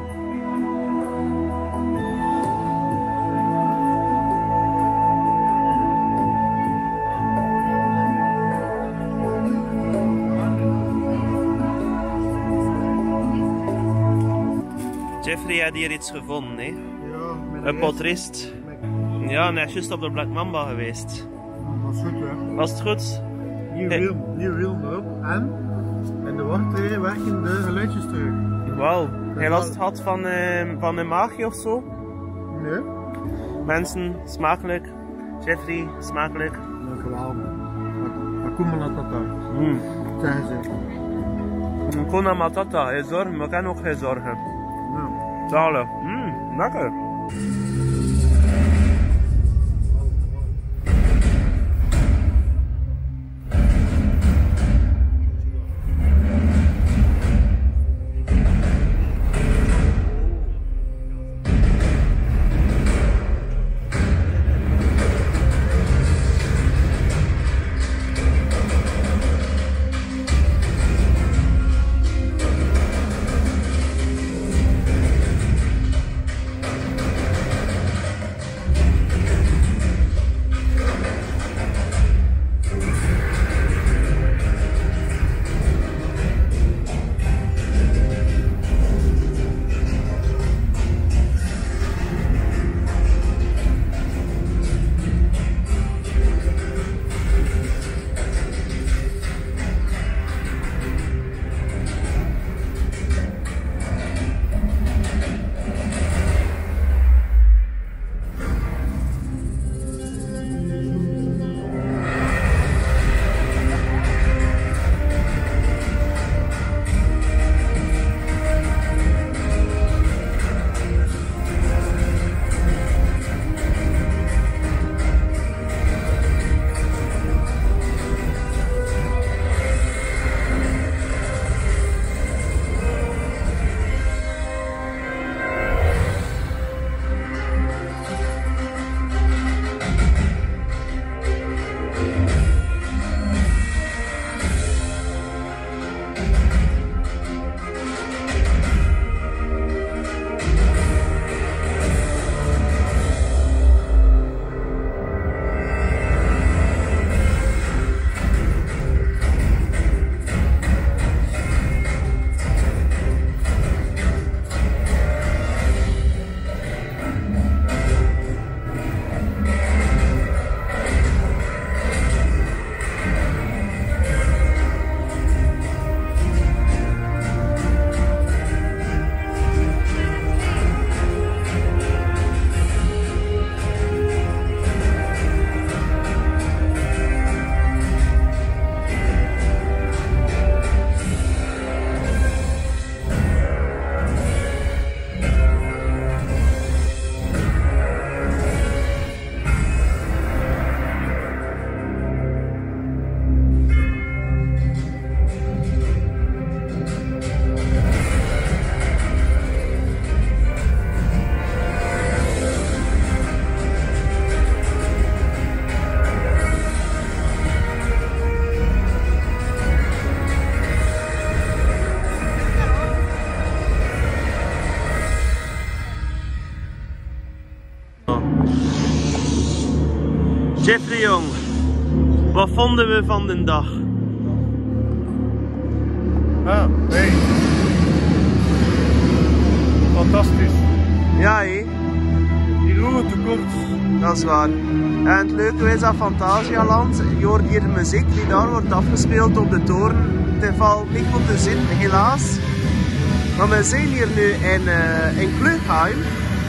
Jeffrey had hier iets gevonden, hè? Ja, met Een potrist. Ja, hij is juist op de Black Mamba geweest. Dat is goed, hè? Was het goed? Nieuw wiel erop en in de wachtrij werken de geluidjes terug. Wauw. Hij last had van een maagje of zo? Nee? Mensen, smakelijk. Jeffrey, smakelijk. Dat is geweldig. Hakuna Matata. Zeggen ze. Hakuna Matata, geen zorgen, we kunnen ook geen zorgen. Ja. Zalig. Lekker. Jeffrey jong, wat vonden we van de dag? Ah, hey. Fantastisch. Ja hé, Die roe tekort. dat is waar. En het leuke is dat Phantasialand, je hoort hier de muziek die daar wordt afgespeeld op de toren. Het valt niet goed te zien, helaas. Maar we zijn hier nu in Klugheim.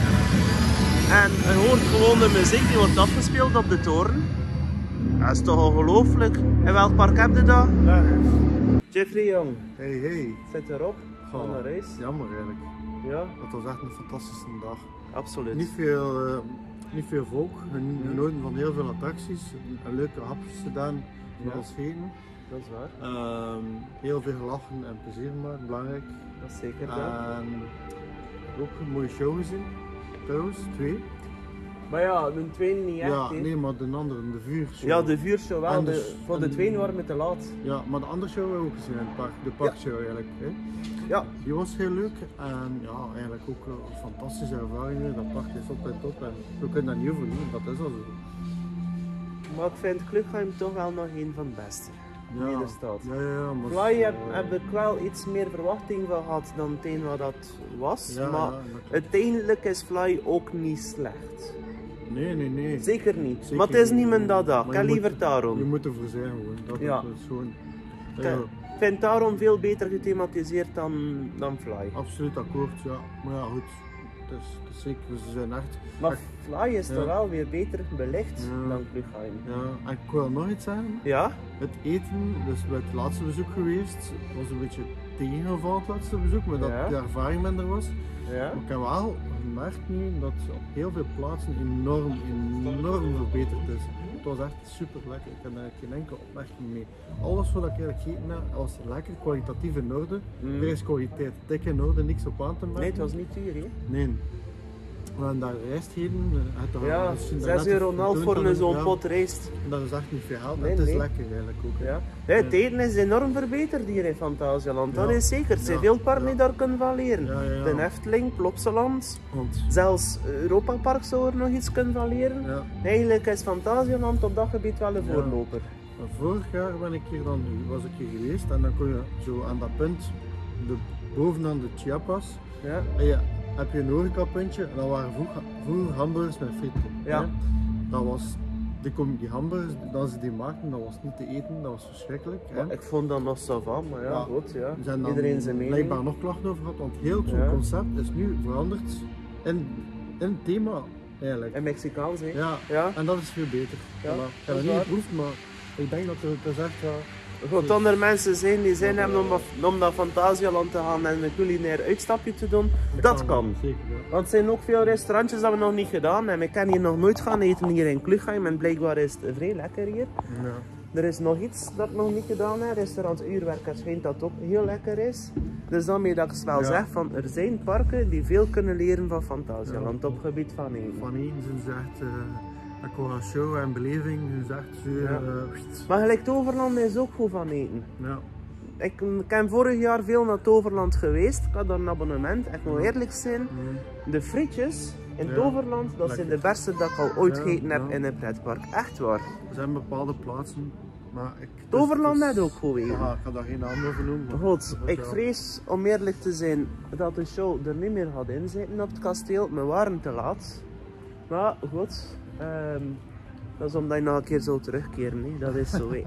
En je hoort gewoon de muziek die wordt afgespeeld op de toren. Dat is toch ongelooflijk. En welk park heb je dat? Jeffrey jong, Hey. zit erop. Van de reis. Jammer eigenlijk. Ja, Het was echt een fantastische dag. absoluut. Niet veel volk, genoten van heel veel attracties, een leuke hapjes gedaan, Ja. zoals eten. Dat is waar. Heel veel gelachen en plezier gemaakt, belangrijk. Dat is zeker wel. En ook een mooie show gezien, trouwens, 2. Maar ja, de tweede niet echt. Ja, hè. nee, maar de andere, de vuurshow. Ja, de vuurshow wel. En dus- Voor de en- tweede waren we te laat. Ja, maar de andere show hebben we ook gezien in het park, de parkshow eigenlijk. Hè. Ja, Die was heel leuk en ja, eigenlijk ook een fantastische ervaring. Dat park is op en top en we kunnen dat niet overdoen, dat is al zo. maar ik vind Klugheim toch wel nog een van de beste. Ja, de stad. ja, maar Fly heb ik wel iets meer verwachting van gehad dan het een wat dat was. Ja, maar ja, dat klopt. uiteindelijk is Fly ook niet slecht. Nee. Zeker niet. Zeker maar het is niet. niet mijn dada. Maar Ik je heb moet- liever Je Taron. moet ervoor zijn gewoon. Dat Ja. is gewoon. Ik vind Taron veel beter gethematiseerd dan Fly. Absoluut akkoord, ja. Maar ja, goed. Het is zeker, ze zijn echt. Maar Fly is Ja. toch wel weer beter belicht Ja. dan Klugheim. Ja, en ik wil nog iets zeggen. Ja? Het eten, dus bij het laatste bezoek geweest, was een beetje tegengevallen het laatste bezoek, maar dat Ja. de ervaring minder was. Ja? Maar ik heb wel gemerkt nu dat ze op heel veel plaatsen enorm verbeterd is. Het was echt super lekker, ik heb daar geen enkele opmerking mee. Alles wat ik eigenlijk gegeten heb, was lekker, kwalitatief in orde. Mm. Er is kwaliteit dik in orde, niks op aan te merken. Nee, het was niet duur, hè? Nee. We hebben daar rijst gegeten. Ja, 6,5 € voor zo'n pot rijst. Dat is echt niet veel geld, maar Nee, het is nee. lekker eigenlijk ook. hè. Ja. Het eten is enorm verbeterd hier in Phantasialand. Dat Ja. is zeker. Er zijn Ja. veel parken Ja. die daar kunnen van leren. Ja. De Efteling, Plopsaland, Want, zelfs Europa Park zou er nog iets kunnen van leren. ja. Eigenlijk is Phantasialand op dat gebied wel een Ja. voorloper. Maar vorig jaar was ik hier geweest en dan kon je zo aan dat punt, bovenaan de Chiapas, Ja. heb je een horecapuntje en dat waren vroeger hamburgers met frieten. Ja. hè. Dat was, die hamburgers, dat ze die maakten, dat was niet te eten, dat was verschrikkelijk. hè. Maar ik vond dat nog zo van, maar ja, Ja. goed. Ja. Er zijn dan Iedereen zijn mening. blijkbaar nog klachten over gehad, want heel zo'n Ja. concept is nu veranderd in het thema eigenlijk. En Mexicaans, hè? Ja, Ja. en dat is veel beter. Ja, Voilà. Ik dat heb is het niet waar. geproefd, maar ik denk dat het is echt wel... Goed, onder mensen zijn die zin hebben om naar Phantasialand te gaan en een culinair uitstapje te doen, dat kan. Zeker, ja. Want er zijn ook veel restaurantjes dat we nog niet gedaan hebben. Ik kan hier nog nooit gaan eten hier in Klugheim en blijkbaar is het vrij lekker hier. Ja. Er is nog iets dat ik nog niet gedaan heb. Restaurant Uurwerker schijnt dat ook heel lekker is. Dus daarmee dat ik wel Ja. zeg van er zijn parken die veel kunnen leren van Phantasialand op het gebied van eten. Van één zijn ze echt, qua show en beleving, zijn ze echt zo... Ja. Maar gelijk Toverland is ook goed van eten. ja. Ik ben vorig jaar veel naar Toverland geweest. Ik had daar een abonnement. Ik moet eerlijk zijn, de frietjes in Ja. Toverland, dat zijn de Lekker. beste dat ik al ooit Ja, gegeten heb ja. in een pretpark. Echt waar. Er zijn bepaalde plaatsen, maar ik... Toverland net ook goed eten. Ja, ik ga daar geen naam over noemen. maar- Goed, maar ik ja. vrees om eerlijk te zijn dat de show er niet meer gaat inzitten op het kasteel. We waren te laat. Maar goed, dat is omdat je nog een keer zou terugkeren. Hè. Dat is zo. Hè.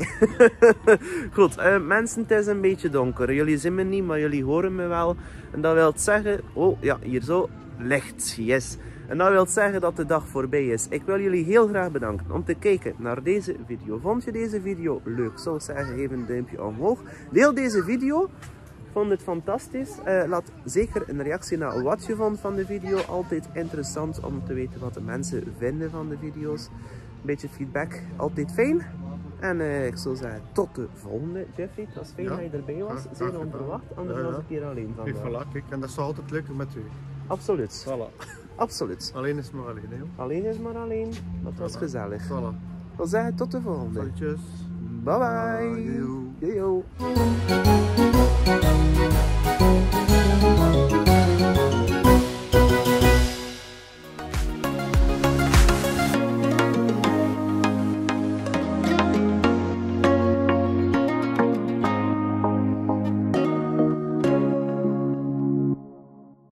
Goed, mensen, het is een beetje donker. Jullie zien me niet, maar jullie horen me wel. En dat wil zeggen, oh ja, hier zo, licht, yes. En dat wil zeggen dat de dag voorbij is. Ik wil jullie heel graag bedanken om te kijken naar deze video. Vond je deze video leuk? Zou ik zeggen, geef een duimpje omhoog. Deel deze video. Vond het fantastisch. Laat zeker een reactie naar wat je vond van de video. Altijd interessant om te weten wat de mensen vinden van de video's. Een beetje feedback, altijd fijn. En ik zou zeggen, tot de volgende, Jeffrey. Het was fijn Ja, dat je erbij was. graag Zeer gedaan. onverwacht, anders Ja, ja. was ik hier alleen Kijk, vandaag. voilà, kijk, en dat is altijd leuker met u. Absoluut. Voilà. Absoluut. Alleen is maar alleen, hè. Alleen is maar alleen, maar het was Voilà. gezellig. Ik Voilà. wil zeggen, tot de volgende. Salutjes. Bye bye. Yo. Yo.